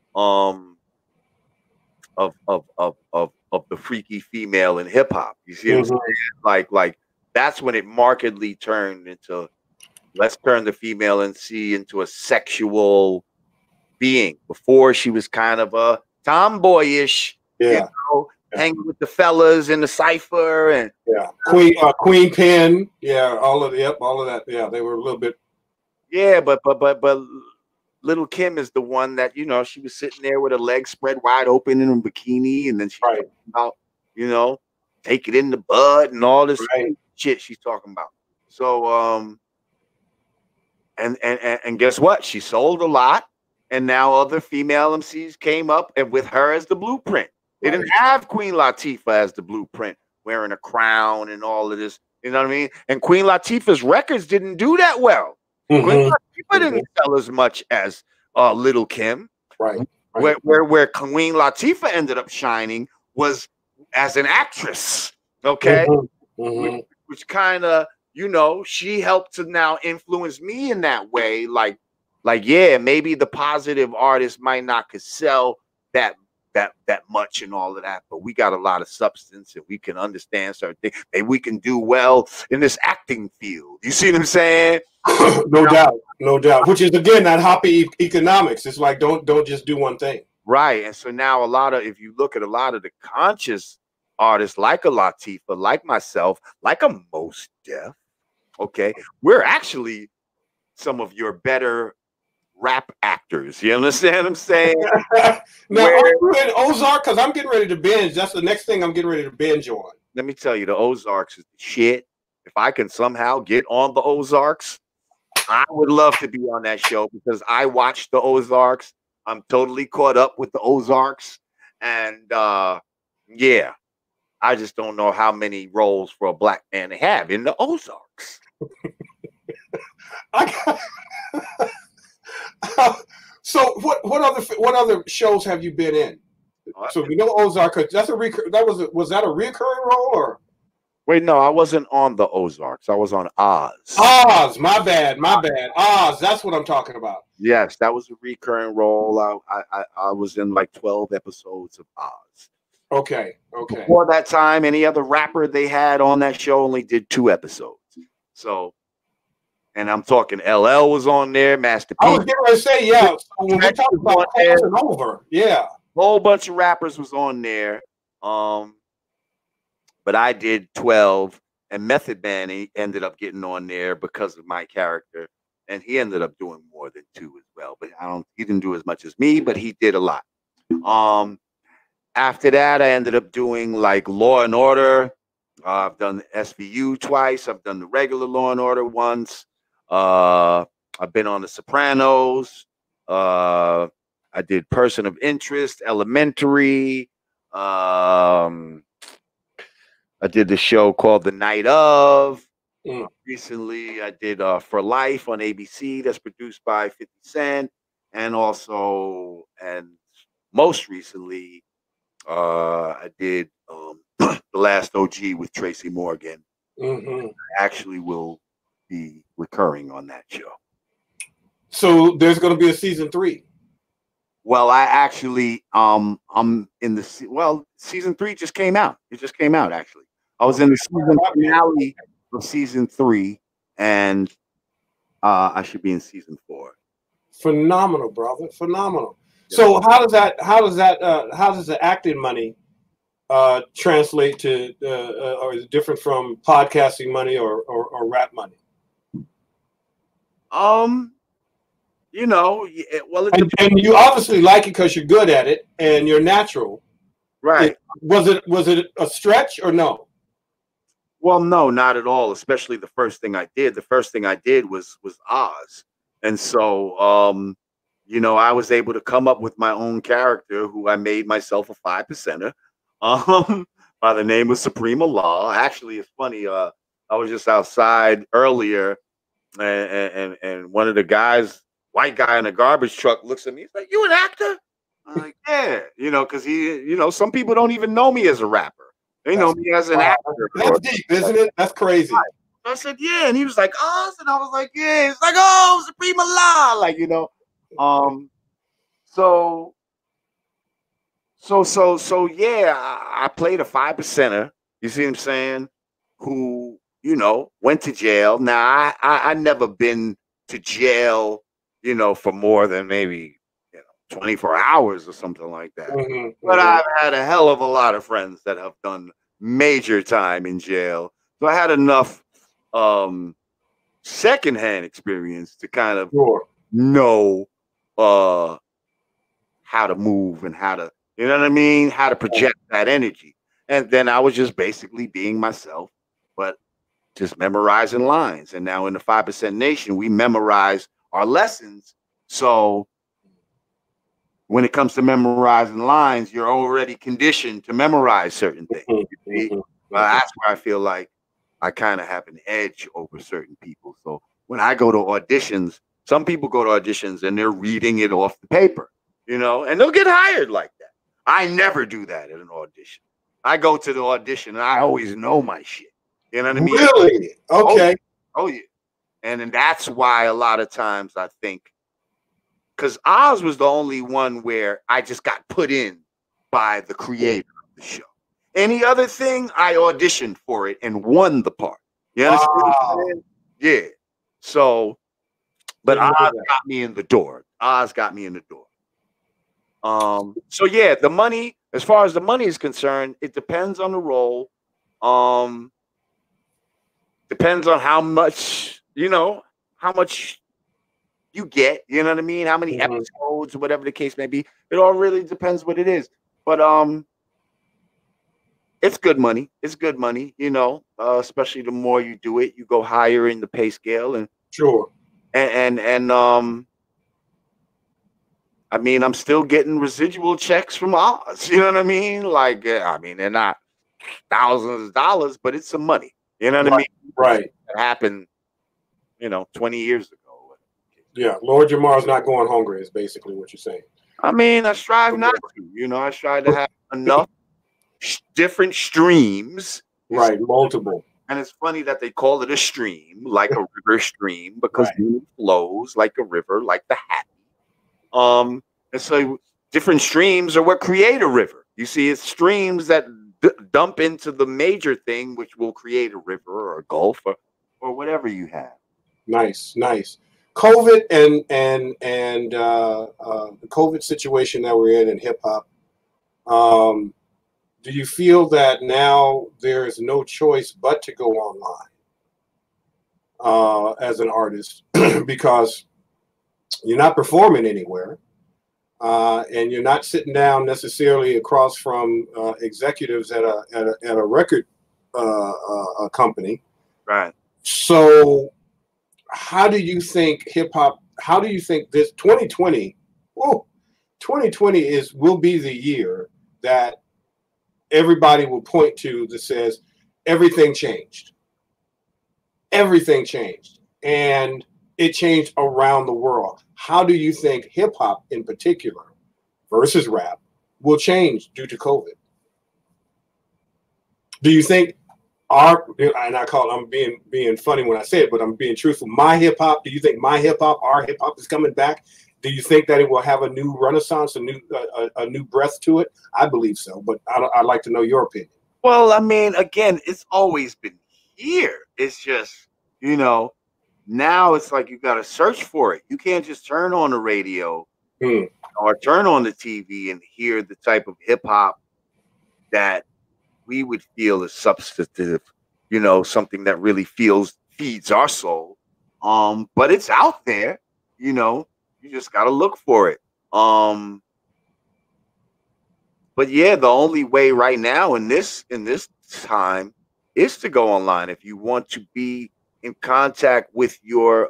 the freaky female in hip hop. You see what I'm saying? Like that's when it markedly turned into, let's turn the female MC into a sexual being. Before, she was kind of a tomboyish, you know, hanging with the fellas in the cypher and Queen Pen, all of that. Yeah, they were a little bit. Yeah, but Little Kim is the one that, you know, she was sitting there with her legs spread wide open in a bikini, and then she's talking about, you know, take it in the bud and all this shit she's talking about. So and guess what? She sold a lot. And now other female MCs came up and with her as the blueprint. They didn't have Queen Latifah as the blueprint, wearing a crown and all of this. You know what I mean? And Queen Latifah's records didn't do that well. Queen Latifah didn't sell as much as Little Kim. Right. Where Queen Latifah ended up shining was as an actress. Okay. Which kind of, you know, she helped to now influence me in that way. Like, yeah, maybe the positive artist might not could sell that much and all of that, but we got a lot of substance and we can understand certain things. Maybe we can do well in this acting field. You see what I'm saying? No doubt. Which is again that Hapi economics. It's like don't just do one thing. Right. And so now if you look at a lot of the conscious artists like a Latifah, like myself, like a Mos Def, okay, we're actually some of your better rap actors. You understand what I'm saying? Now, are you in Ozark? Because I'm getting ready to binge. That's the next thing I'm getting ready to binge on. Let me tell you, the Ozarks is the shit. If I can somehow get on the Ozarks, I would love to be on that show because I watched the Ozarks. I'm totally caught up with the Ozarks. And yeah, I just don't know how many roles for a black man to have in the Ozarks. So what other shows have you been in? So we know Ozark. That's was that a recurring role or? Wait, no, I wasn't on the Ozarks. I was on Oz. Oz, my bad. Oz, that's what I'm talking about. Yes, that was a recurring role. I was in like 12 episodes of Oz. Okay. Before that time, any other rapper they had on that show only did 2 episodes. So, and I'm talking LL was on there, Master P. I was getting ready to say, yeah. So when we talk about crossing over, yeah. A whole bunch of rappers was on there. But I did 12, and Method Man, he ended up getting on there because of my character, and he ended up doing more than 2 as well. But he didn't do as much as me, but he did a lot. After that, I ended up doing like Law and Order. I've done SVU twice. I've done the regular Law and Order once. I've been on The Sopranos. I did Person of Interest, Elementary. I did the show called The Night Of. Recently, I did For Life on ABC. That's produced by 50 Cent. And most recently, I did The Last OG with Tracy Morgan. I actually will be recurring on that show. So there's going to be a season 3. Well, I actually, I'm in the, season 3 just came out. It just came out, actually. I was in the season finale of season 3, and I should be in season 4. Phenomenal, brother. Phenomenal. Yeah. So how does the acting money translate to, or is it different from podcasting money or rap money? You know, and you obviously like it because you're good at it and you're natural, right? Was it a stretch or no? Well, no, not at all. Especially the first thing I did. The first thing I did was Oz, and so you know, I was able to come up with my own character, who I made myself a 5%er, by the name of Supreme Allah. Actually, it's funny. I was just outside earlier, and one of the guys, white guy in a garbage truck, looks at me. He's like, "You an actor?" I'm like, "Yeah," you know, because some people don't even know me as a rapper. They know me as an actor. That's deep, isn't it? That's crazy. I said, "Yeah," and he was like, "Oz," and I was like, "Yeah." It's like, "Oh, Supreme Allah," like, you know. So yeah, I played a 5%er. You see what I'm saying? Who, you know, went to jail. Now I never been to jail, you know, for more than maybe 24 hours or something like that. But I've had a hell of a lot of friends that have done major time in jail. So I had enough secondhand experience to kind of know how to move and how to, you know what I mean? How to project that energy. And then I was just basically being myself, but just memorizing lines. And now in the 5% Nation, we memorize our lessons. So when it comes to memorizing lines, you're already conditioned to memorize certain things. That's where I feel like I kind of have an edge over certain people. So when I go to auditions, some people go to auditions and they're reading it off the paper, you know, and they'll get hired like that. I never do that at an audition. I go to the audition and I always know my shit. You know what I mean? Really? Okay. Oh yeah. And that's why a lot of times I think, because Oz was the only one where I just got put in by the creator of the show. Any other thing, I auditioned for it and won the part. You understand what I'm saying? Yeah. So, but Oz got me in the door. Oz got me in the door. So yeah, the money, as far as the money is concerned, it depends on the role. Depends on how much, you know, how much you get, you know what I mean? How many episodes, whatever the case may be. It all really depends what it is. But it's good money. It's good money, you know, especially the more you do it, you go higher in the pay scale. And sure. And I mean, I'm still getting residual checks from Oz, you know what I mean? Like, I mean, they're not thousands of dollars, but it's some money. You know what I mean? Right. It happened, you know, 20 years ago. Yeah, Lord Jamar is not going hungry is basically what you're saying. I mean, I strive not to. You know, I strive to have enough different streams. Right, multiple. And it's funny that they call it a stream, like a river stream, because it flows like a river, like the Hapi. And so different streams are what create a river. You see, it's streams that dump into the major thing, which will create a river or a gulf or whatever you have. Nice, nice. COVID and the COVID situation that we're in hip hop. Do you feel that now there is no choice but to go online as an artist because you're not performing anywhere and you're not sitting down necessarily across from executives at a record company? Right. So how do you think hip hop, how do you think this 2020, 2020 will be the year that everybody will point to that says everything changed. Everything changed. And it changed around the world. How do you think hip hop in particular versus rap will change due to COVID? Do you think and I call it, I'm being funny when I say it, but I'm being truthful. My hip hop, do you think my hip hop, our hip hop is coming back? Do you think that it will have a new renaissance, a new breath to it? I believe so, but I'd like to know your opinion. Well, I mean, again, it's always been here. It's just, you know, now it's like you got to search for it. You can't just turn on the radio or turn on the TV and hear the type of hip hop that we would feel is substantive, you know, something that really feeds our soul. But it's out there, you know. You just got to look for it. But yeah, the only way right now in this time is to go online if you want to be in contact with your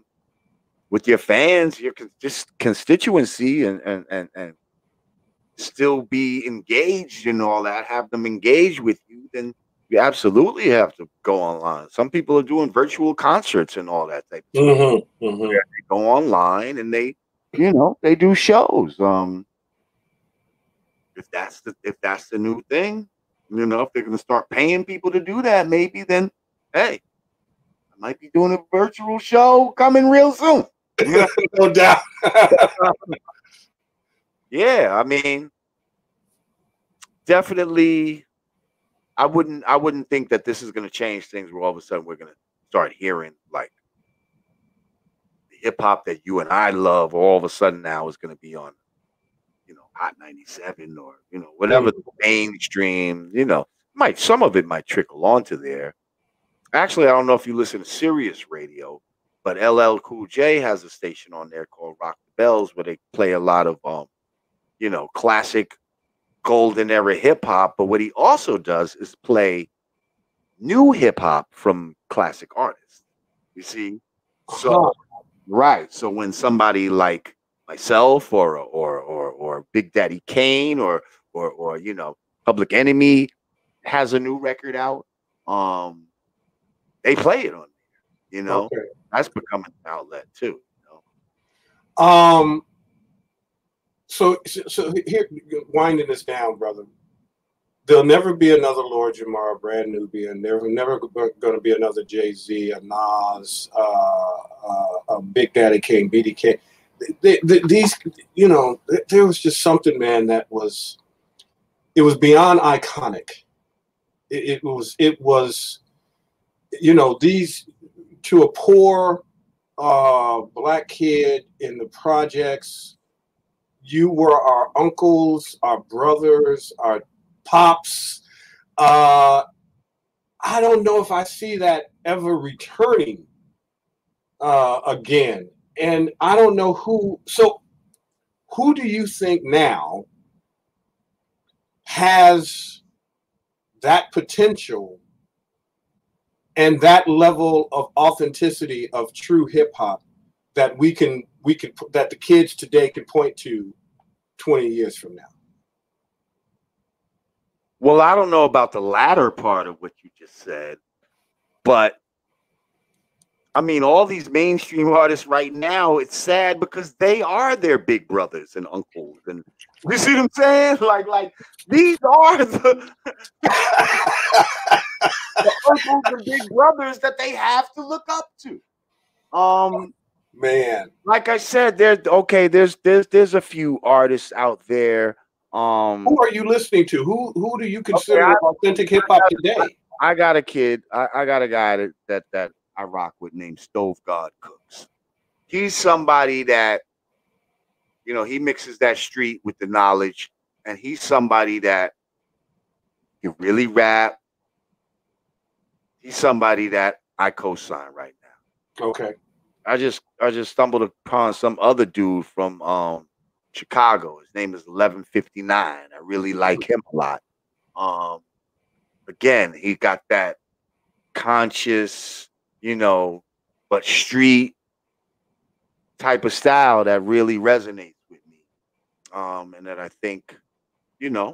fans, your constituency, and still be engaged and all that. Have them engage with you, then you absolutely have to go online. Some people are doing virtual concerts and all that type of stuff. Where they go online and they, you know, they do shows. If that's the new thing, you know, if they're gonna start paying people to do that, maybe then, hey, I might be doing a virtual show coming real soon. No doubt. Yeah, I mean, definitely. I wouldn't think that this is going to change things where all of a sudden we're going to start hearing like the hip hop that you and I love. All of a sudden now is going to be on, you know, Hot 97 or, you know, whatever the mainstream. You know, some of it might trickle onto there. Actually, I don't know if you listen to Sirius Radio, but LL Cool J has a station on there called Rock the Bells where they play a lot of you know, classic golden era hip hop, but what he also does is play new hip hop from classic artists. You see, so right. So when somebody like myself or or Big Daddy Kane or you know, Public Enemy has a new record out. They play it on there, you know. Okay. That's becoming an outlet too, you know. So here, winding this down, brother. There'll never be another Lord Jamar, brand new being. There's never going to be another Jay-Z, a Nas, a Big Daddy Kane, BDK. These, you know, there was just something, man, it was beyond iconic. It was, you know, these, to a poor black kid in the projects, you were our uncles, our brothers, our pops. I don't know if I see that ever returning again. And I don't know who. So who do you think now has that potential and that level of authenticity of true hip hop that that the kids today can point to 20 years from now? Well, I don't know about the latter part of what you just said, but I mean, all these mainstream artists right now, it's sad because they are their big brothers and uncles. And you see what I'm saying? Like these are the uncles and big brothers that they have to look up to. Man, like I said, there's a few artists out there. Who are you listening to? Who do you consider authentic hip hop today? I got a kid. I got a guy that I rock with named Stove God Cooks. He's somebody that, you know, he mixes that street with the knowledge, and he's somebody that can really rap. He's somebody that I co-sign right now. Okay. I just stumbled upon some other dude from Chicago. His name is 1159. I really like him a lot. Again, he got that conscious, you know, but street type of style that really resonates with me. And that I think, you know,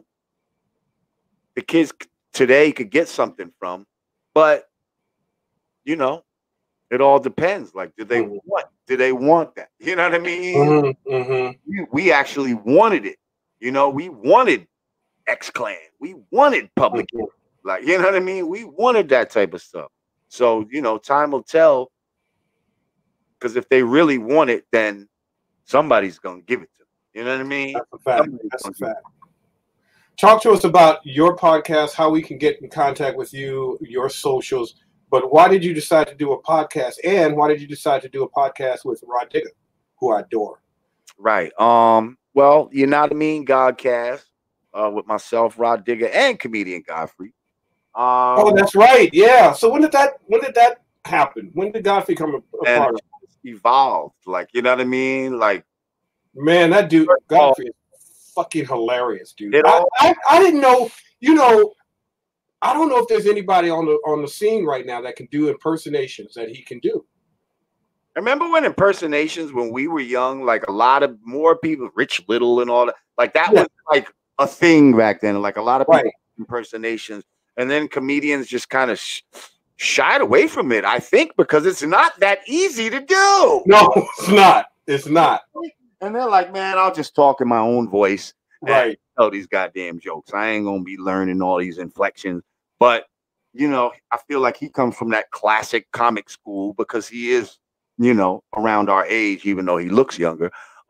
the kids today could get something from, but you know, it all depends. Like, do they want that? You know what I mean? We actually wanted it. You know, we wanted X-Clan. We wanted Public Enemy. Like, you know what I mean? We wanted that type of stuff. So, you know, time will tell. Because if they really want it, then somebody's going to give it to them. You know what I mean? That's a fact. That's a fact. Talk to us about your podcast, how we can get in contact with you, your socials. But why did you decide to do a podcast? And why did you decide to do a podcast with Rod Digger, who I adore? Right. Well, you know what I mean? Godcast with myself, Rod Digger, and comedian Godfrey. Oh, that's right. Yeah. So when did that happen? When did Godfrey come a part of it? Evolved. Like, you know what I mean? Like, man, that dude Godfrey is fucking hilarious, dude. I didn't know, you know, I don't know if there's anybody on the scene right now that can do impersonations that he can do. Remember when impersonations, when we were young, like a lot of more people, Rich Little and all that, like that was like a thing back then. Like a lot of people impersonations, and then comedians just kind of shied away from it. I think because it's not that easy to do. No, it's not. It's not. And they're like, man, I'll just talk in my own voice. Right. Tell these goddamn jokes. I ain't gonna be learning all these inflections. But you know, I feel like he comes from that classic comic school because he is, you know, around our age, even though he looks younger.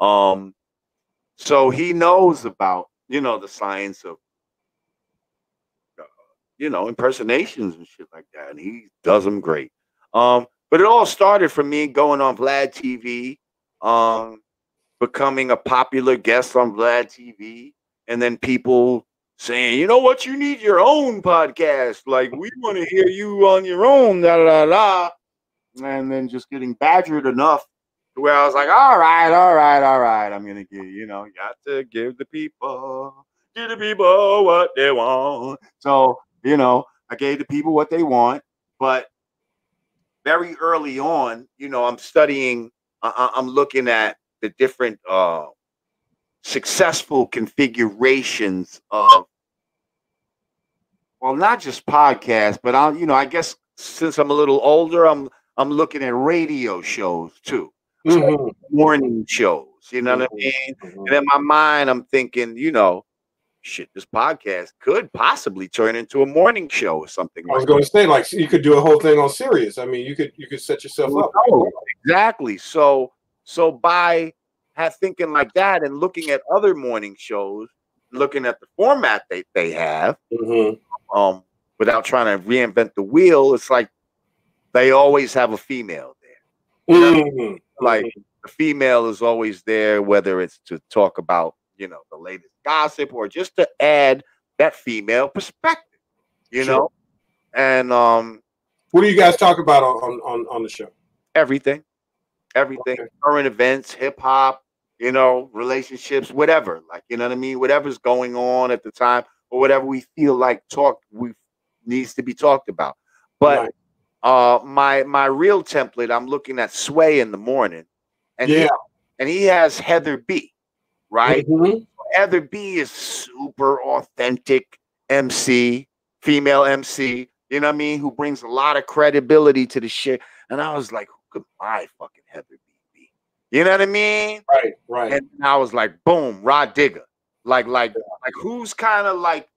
So he knows about, you know, the science of, you know, impersonations and shit like that, and he does them great. But it all started from me going on Vlad TV, becoming a popular guest on Vlad TV, and then people saying, you know what, you need your own podcast. Like, we want to hear you on your own, da da da. And then just getting badgered enough to where I was like, all right. I'm going to give, you know, got to give the people what they want. So, you know, I gave the people what they want. But very early on, you know, I'm studying, I'm looking at the different successful configurations of, well, not just podcasts, but I guess since I'm a little older, I'm looking at radio shows too, morning shows. You know what I mean? And in my mind, I'm thinking, shit, this podcast could possibly turn into a morning show or something. I was going to say, like, you could do a whole thing on Sirius. I mean, you could set yourself up. Exactly. So by thinking like that and looking at other morning shows, looking at the format they have, without trying to reinvent the wheel, it's like they always have a female there. Like the female is always there, whether it's to talk about, the latest gossip or just to add that female perspective, you know? And what do you guys talk about on the show? Everything. Current events, hip hop, relationships, whatever. Like, you know what I mean? Whatever's going on at the time, or whatever we feel like needs to be talked about. But my real template, I'm looking at Sway in the morning, and he has Heather B, right? Heather B is super authentic MC, female MC, you know what I mean, who brings a lot of credibility to the shit. And I was like, who could my fucking Heather B be? You know what I mean? Right. And I was like, boom, Rod Digger. Like who's kind of like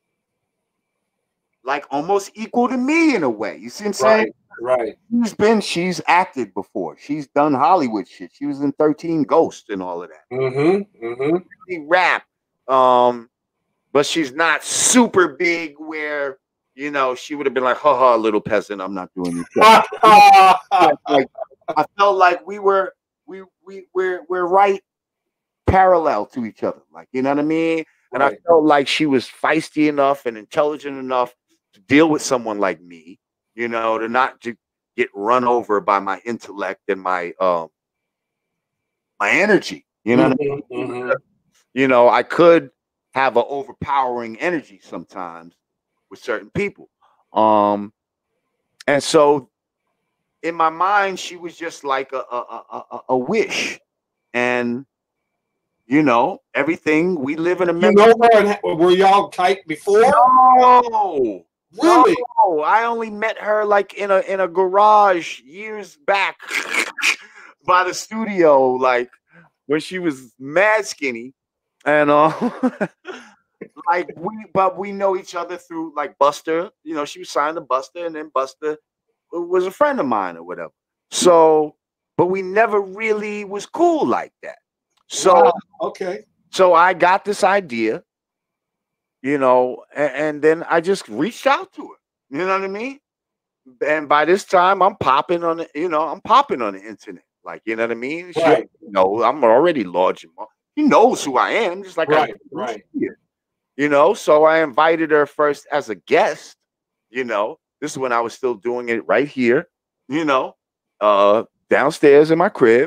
almost equal to me in a way. You see what I'm saying? Right. She's acted before. She's done Hollywood shit. She was in 13 Ghosts and all of that. She rap. But she's not super big where, she would have been like, ha, little peasant, I'm not doing this. Like, I felt like we're right parallel to each other. Like, you know what I mean? And I felt like she was feisty enough and intelligent enough to deal with someone like me, to not get run over by my intellect and my my energy. You know what I mean? I could have an overpowering energy sometimes with certain people. And so in my mind, she was just like a wish. And everything, we live in America. You know her, and were y'all tight before? No. Really? No, I only met her like in a garage years back by the studio, like when she was mad skinny. And but we know each other through like Buster. She was signed to Buster, and then Buster was a friend of mine or whatever. So, but we never really was cool like that. So So I got this idea, and then I just reached out to her. You know what I mean? And by this time, I'm popping on the, internet. Like, you know what I mean? Right. I'm already Lord Jamar. He knows who I am, just like right. So I invited her first as a guest. This is when I was still doing it right here. Downstairs in my crib.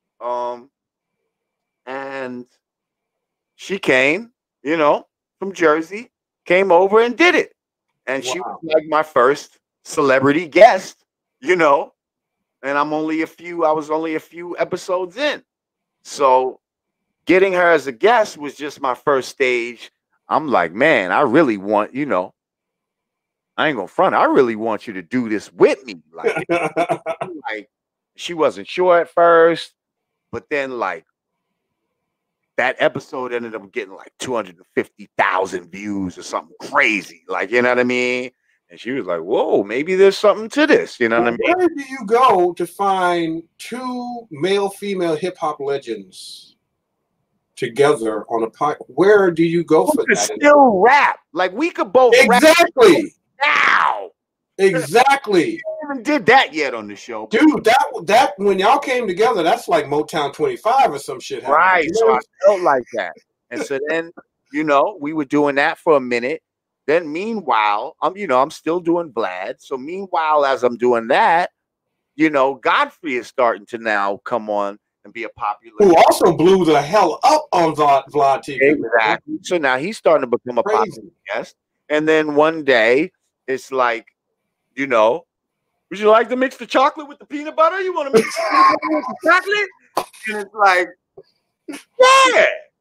And she came, from Jersey, came over and did it. And she was like my first celebrity guest, and I was only a few episodes in. So getting her as a guest was just my first stage. I'm like, man, I really want, I ain't gonna front. I really want you to do this with me. Like, like she wasn't sure at first, but then like that episode ended up getting like 250,000 views or something crazy. Like, you know what I mean? And she was like, whoa, maybe there's something to this. You know what I mean? Where do you go to find two male-female hip-hop legends together on a podcast? Where do you go for that? Still rap. Like, we could both rap now. Exactly. We haven't did that yet on the show. Dude, that when y'all came together, that's like Motown 25 or some shit happened. Right. So I felt like that. And so then, we were doing that for a minute. Then meanwhile, I'm still doing Vlad. So meanwhile, as I'm doing that, Godfrey is starting to now come on and be a popular. Who also blew the hell up on Vlad TV. Exactly. So now he's starting to become a popular guest. And then one day, it's like, would you like to mix the chocolate with the peanut butter? You want to mix the peanut butter with the chocolate? And it's like, yeah.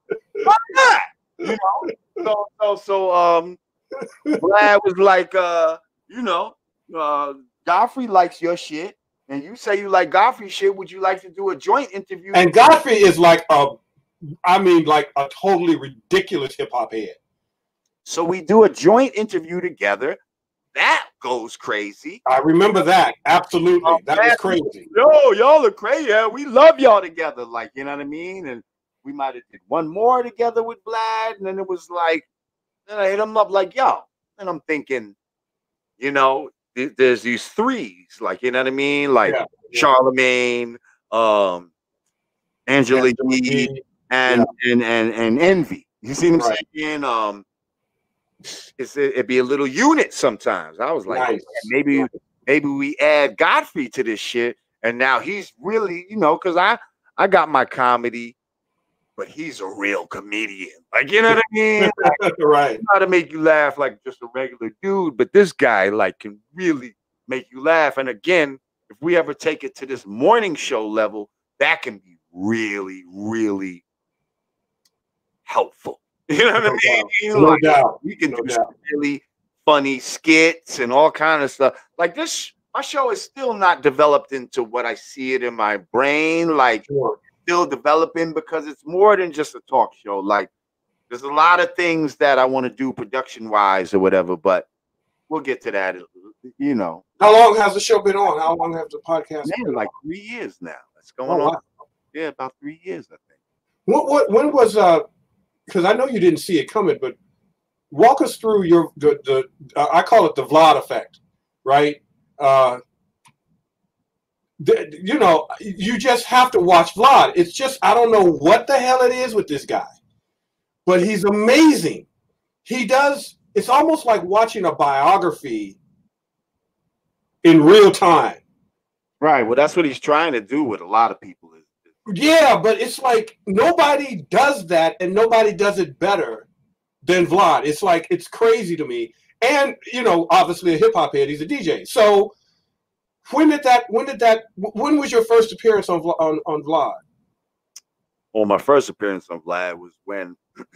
Why not? You know, so Vlad was like, you know, Godfrey likes your shit, and you say you like Godfrey shit. Would you like to do a joint interview? And Godfrey is like like a totally ridiculous hip hop head. So we do a joint interview together. That goes crazy. I remember that. Absolutely. That was crazy. Yo, y'all are crazy. Yeah, we love y'all together. Like, you know what I mean? And we might have did one more together with Vlad. And then it was like, then I hit him up like, yo. And I'm thinking, you know, there's these threes. Like, you know what I mean? Like Charlemagne, Angela Yee, and Envy. You see what I'm saying? It'd be a little unit sometimes. I was like, maybe we add Godfrey to this shit, and now he's really, you know, because I got my comedy, but he's a real comedian. Like, you know what I mean? Like, right. How to make you laugh like just a regular dude, but this guy like can really make you laugh. And again, if we ever take it to this morning show level, that can be really, really helpful. You know what I mean? No doubt. We can do some really funny skits and all kind of stuff. Like this, my show is still not developed into what I see it in my brain. Like still developing, because it's more than just a talk show. Like there's a lot of things that I want to do production wise or whatever, but we'll get to that. You know. How long has the show been on? How long have the podcast been like on? 3 years now. It's going on. Wow. Yeah, about 3 years, I think. When was because I know you didn't see it coming, but walk us through the I call it the Vlad effect, right? You know, you just have to watch Vlad. It's just, I don't know what the hell it is with this guy, but he's amazing. He does, it's almost like watching a biography in real time. Right. Well, that's what he's trying to do with a lot of people. Yeah, but it's like nobody does that, and nobody does it better than Vlad. It's like, it's crazy to me. And, you know, obviously a hip hop head, he's a DJ. So when was your first appearance on Vlad? Well, my first appearance on Vlad was when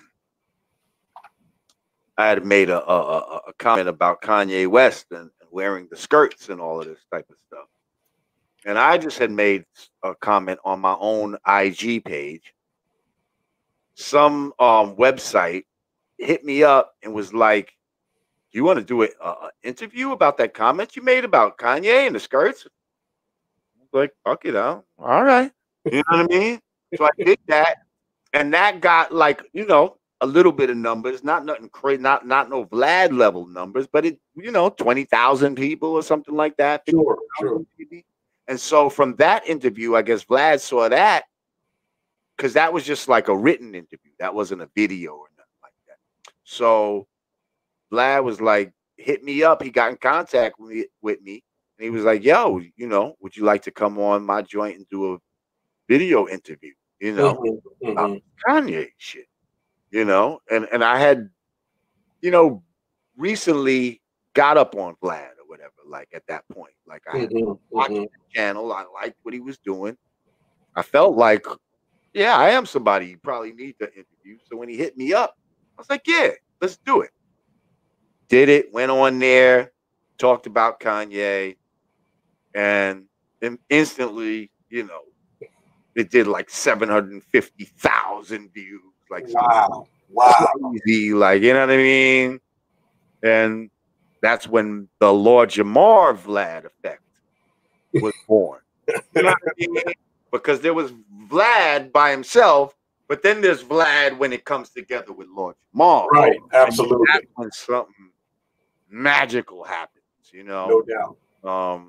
I had made a comment about Kanye West and wearing the skirts and all of this type of stuff. And I just had made a comment on my own IG page. Some website hit me up and was like, "You want to do an interview about that comment you made about Kanye and the skirts?" I was like, "Fuck it out. All right." You know what I mean? So I did that. And that got, like, you know, a little bit of numbers, not nothing crazy, not no Vlad level numbers, but it, you know, 20,000 people or something like that. Sure. Maybe. And so from that interview, I guess Vlad saw that, because that was just like a written interview. That wasn't a video or nothing like that. So Vlad was like, hit me up. He got in contact with me. And he was like, yo, you know, would you like to come on my joint and do a video interview, you know, Kanye shit, you know? And I had, you know, recently got up on Vlad or whatever, like at that point. Like I had watched the channel. I liked what he was doing. I felt like, yeah, I am somebody you probably need to interview. So when he hit me up, I was like, yeah, let's do it. Did it, went on there, talked about Kanye, and then instantly, you know, it did like 750,000 views. Like, wow, crazy, like, you know what I mean? And that's when the Lord Jamar Vlad effect was born. You know what I mean? Because there was Vlad by himself, but then there's Vlad when it comes together with Lord Jamar. Right, absolutely. That's when something magical happens, you know? No doubt.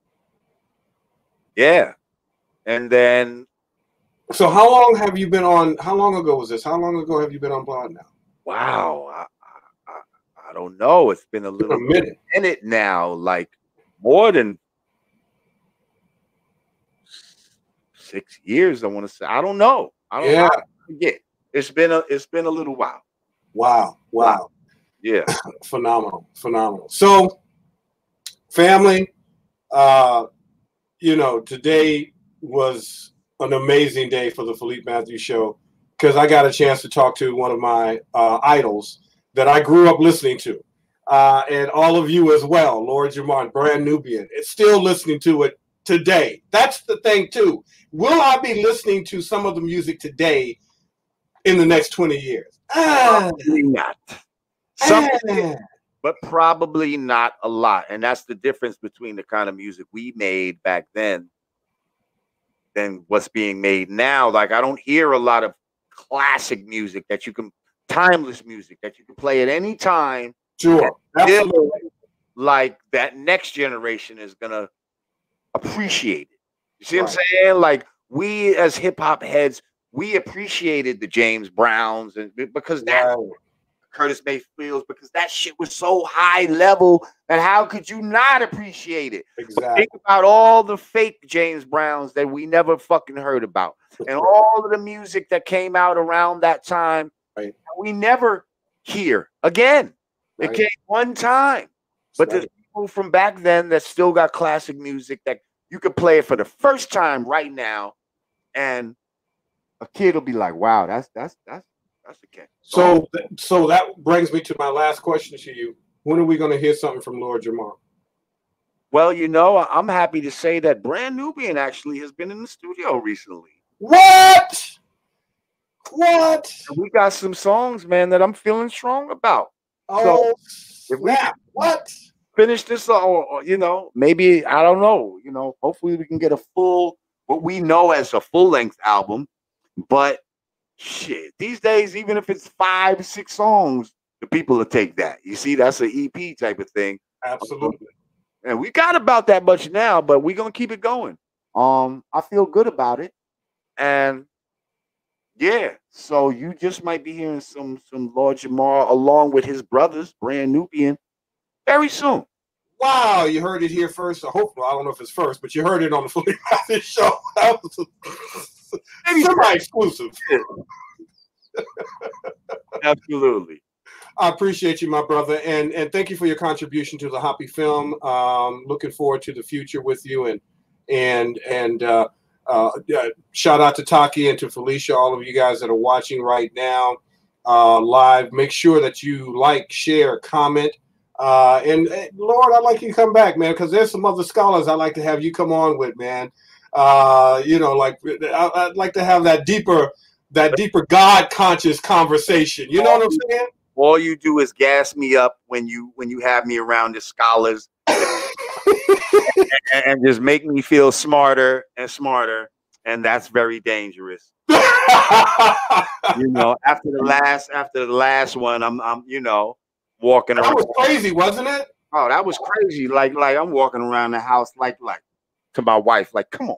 Yeah. And then. So how long have you been on? How long ago was this? How long ago have you been on Vlad now? Wow. I don't know. It's been a little minute now, like more than 6 years, I want to say. I don't know. I don't forget. It's been a little while. Wow. Yeah. Phenomenal. So, family, you know, today was an amazing day for the Philippe Matthews Show. because I got a chance to talk to one of my idols that I grew up listening to. And all of you as well, Lord Jamar, brand Nubian. It's still listening to it today. That's the thing, too. Will I be listening to some of the music today in the next 20 years? Probably not. But probably not a lot. And that's the difference between the kind of music we made back then than what's being made now. Like, I don't hear a lot of classic music that you can, timeless music that you can play at any time. Sure. Absolutely. Like that next generation is going to appreciate it. You see what I'm saying? Like, we as hip hop heads, we appreciated the James Browns and because that Curtis Mayfields, because that shit was so high level, and how could you not appreciate it? Exactly. But think about all the fake James Browns that we never fucking heard about, and all of the music that came out around that time, we never hear again. It came one time, but there's people from back then that still got classic music that you could play it for the first time right now, and a kid will be like, "Wow, that's okay." So that brings me to my last question to you. When are we going to hear something from Lord Jamar? Well, you know, I'm happy to say that Brand Nubian actually has been in the studio recently. What? What? And we got some songs, man, that I'm feeling strong about. Oh, so if we what? Finish this, or you know, maybe, I don't know, you know, hopefully we can get a full, what we know as a full-length album. But shit, these days, even if it's 5, 6 songs, the people will take that. You see, that's an EP type of thing. Absolutely. And we got about that much now, but we're gonna keep it going. I feel good about it. And yeah, so you just might be hearing some Lord Jamar along with his brothers, Brand Nubian, very soon. Wow, you heard it here first. Hopefully, I don't know if it's first, but you heard it on the Philippe Matthews show. That was semi-exclusive. Absolutely. I appreciate you, my brother, and thank you for your contribution to the Hapi film. Looking forward to the future with you, and shout out to Taki and to Felicia, all of you guys that are watching right now live. Make sure that you like, share, comment, and Lord, I'd like you to come back, man, because there's some other scholars I'd like to have you come on with, man. You know, like I'd like to have that deeper God conscious conversation. You know what I'm saying? All you do is gas me up when you have me around the scholars and just make me feel smarter and smarter, and that's very dangerous. You know, after the last one, I'm you know, walking around. That was crazy, wasn't it? Oh, that was crazy. Like I'm walking around the house like to my wife, like, come on.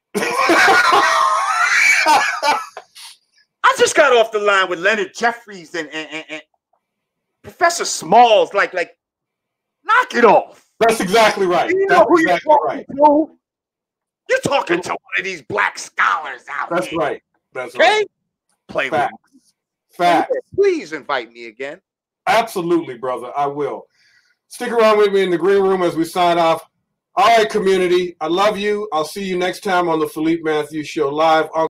I just got off the line with Leonard Jeffries and Professor Smalls, like, knock it off. That's exactly right. You know who you're talking to? You're talking to one of these black scholars out there. That's right. That's okay? right. Play Facts. with me. Facts. Please invite me again. Absolutely, brother. I will. Stick around with me in the green room as we sign off. All right, community. I love you. I'll see you next time on the Philippe Matthews Show live.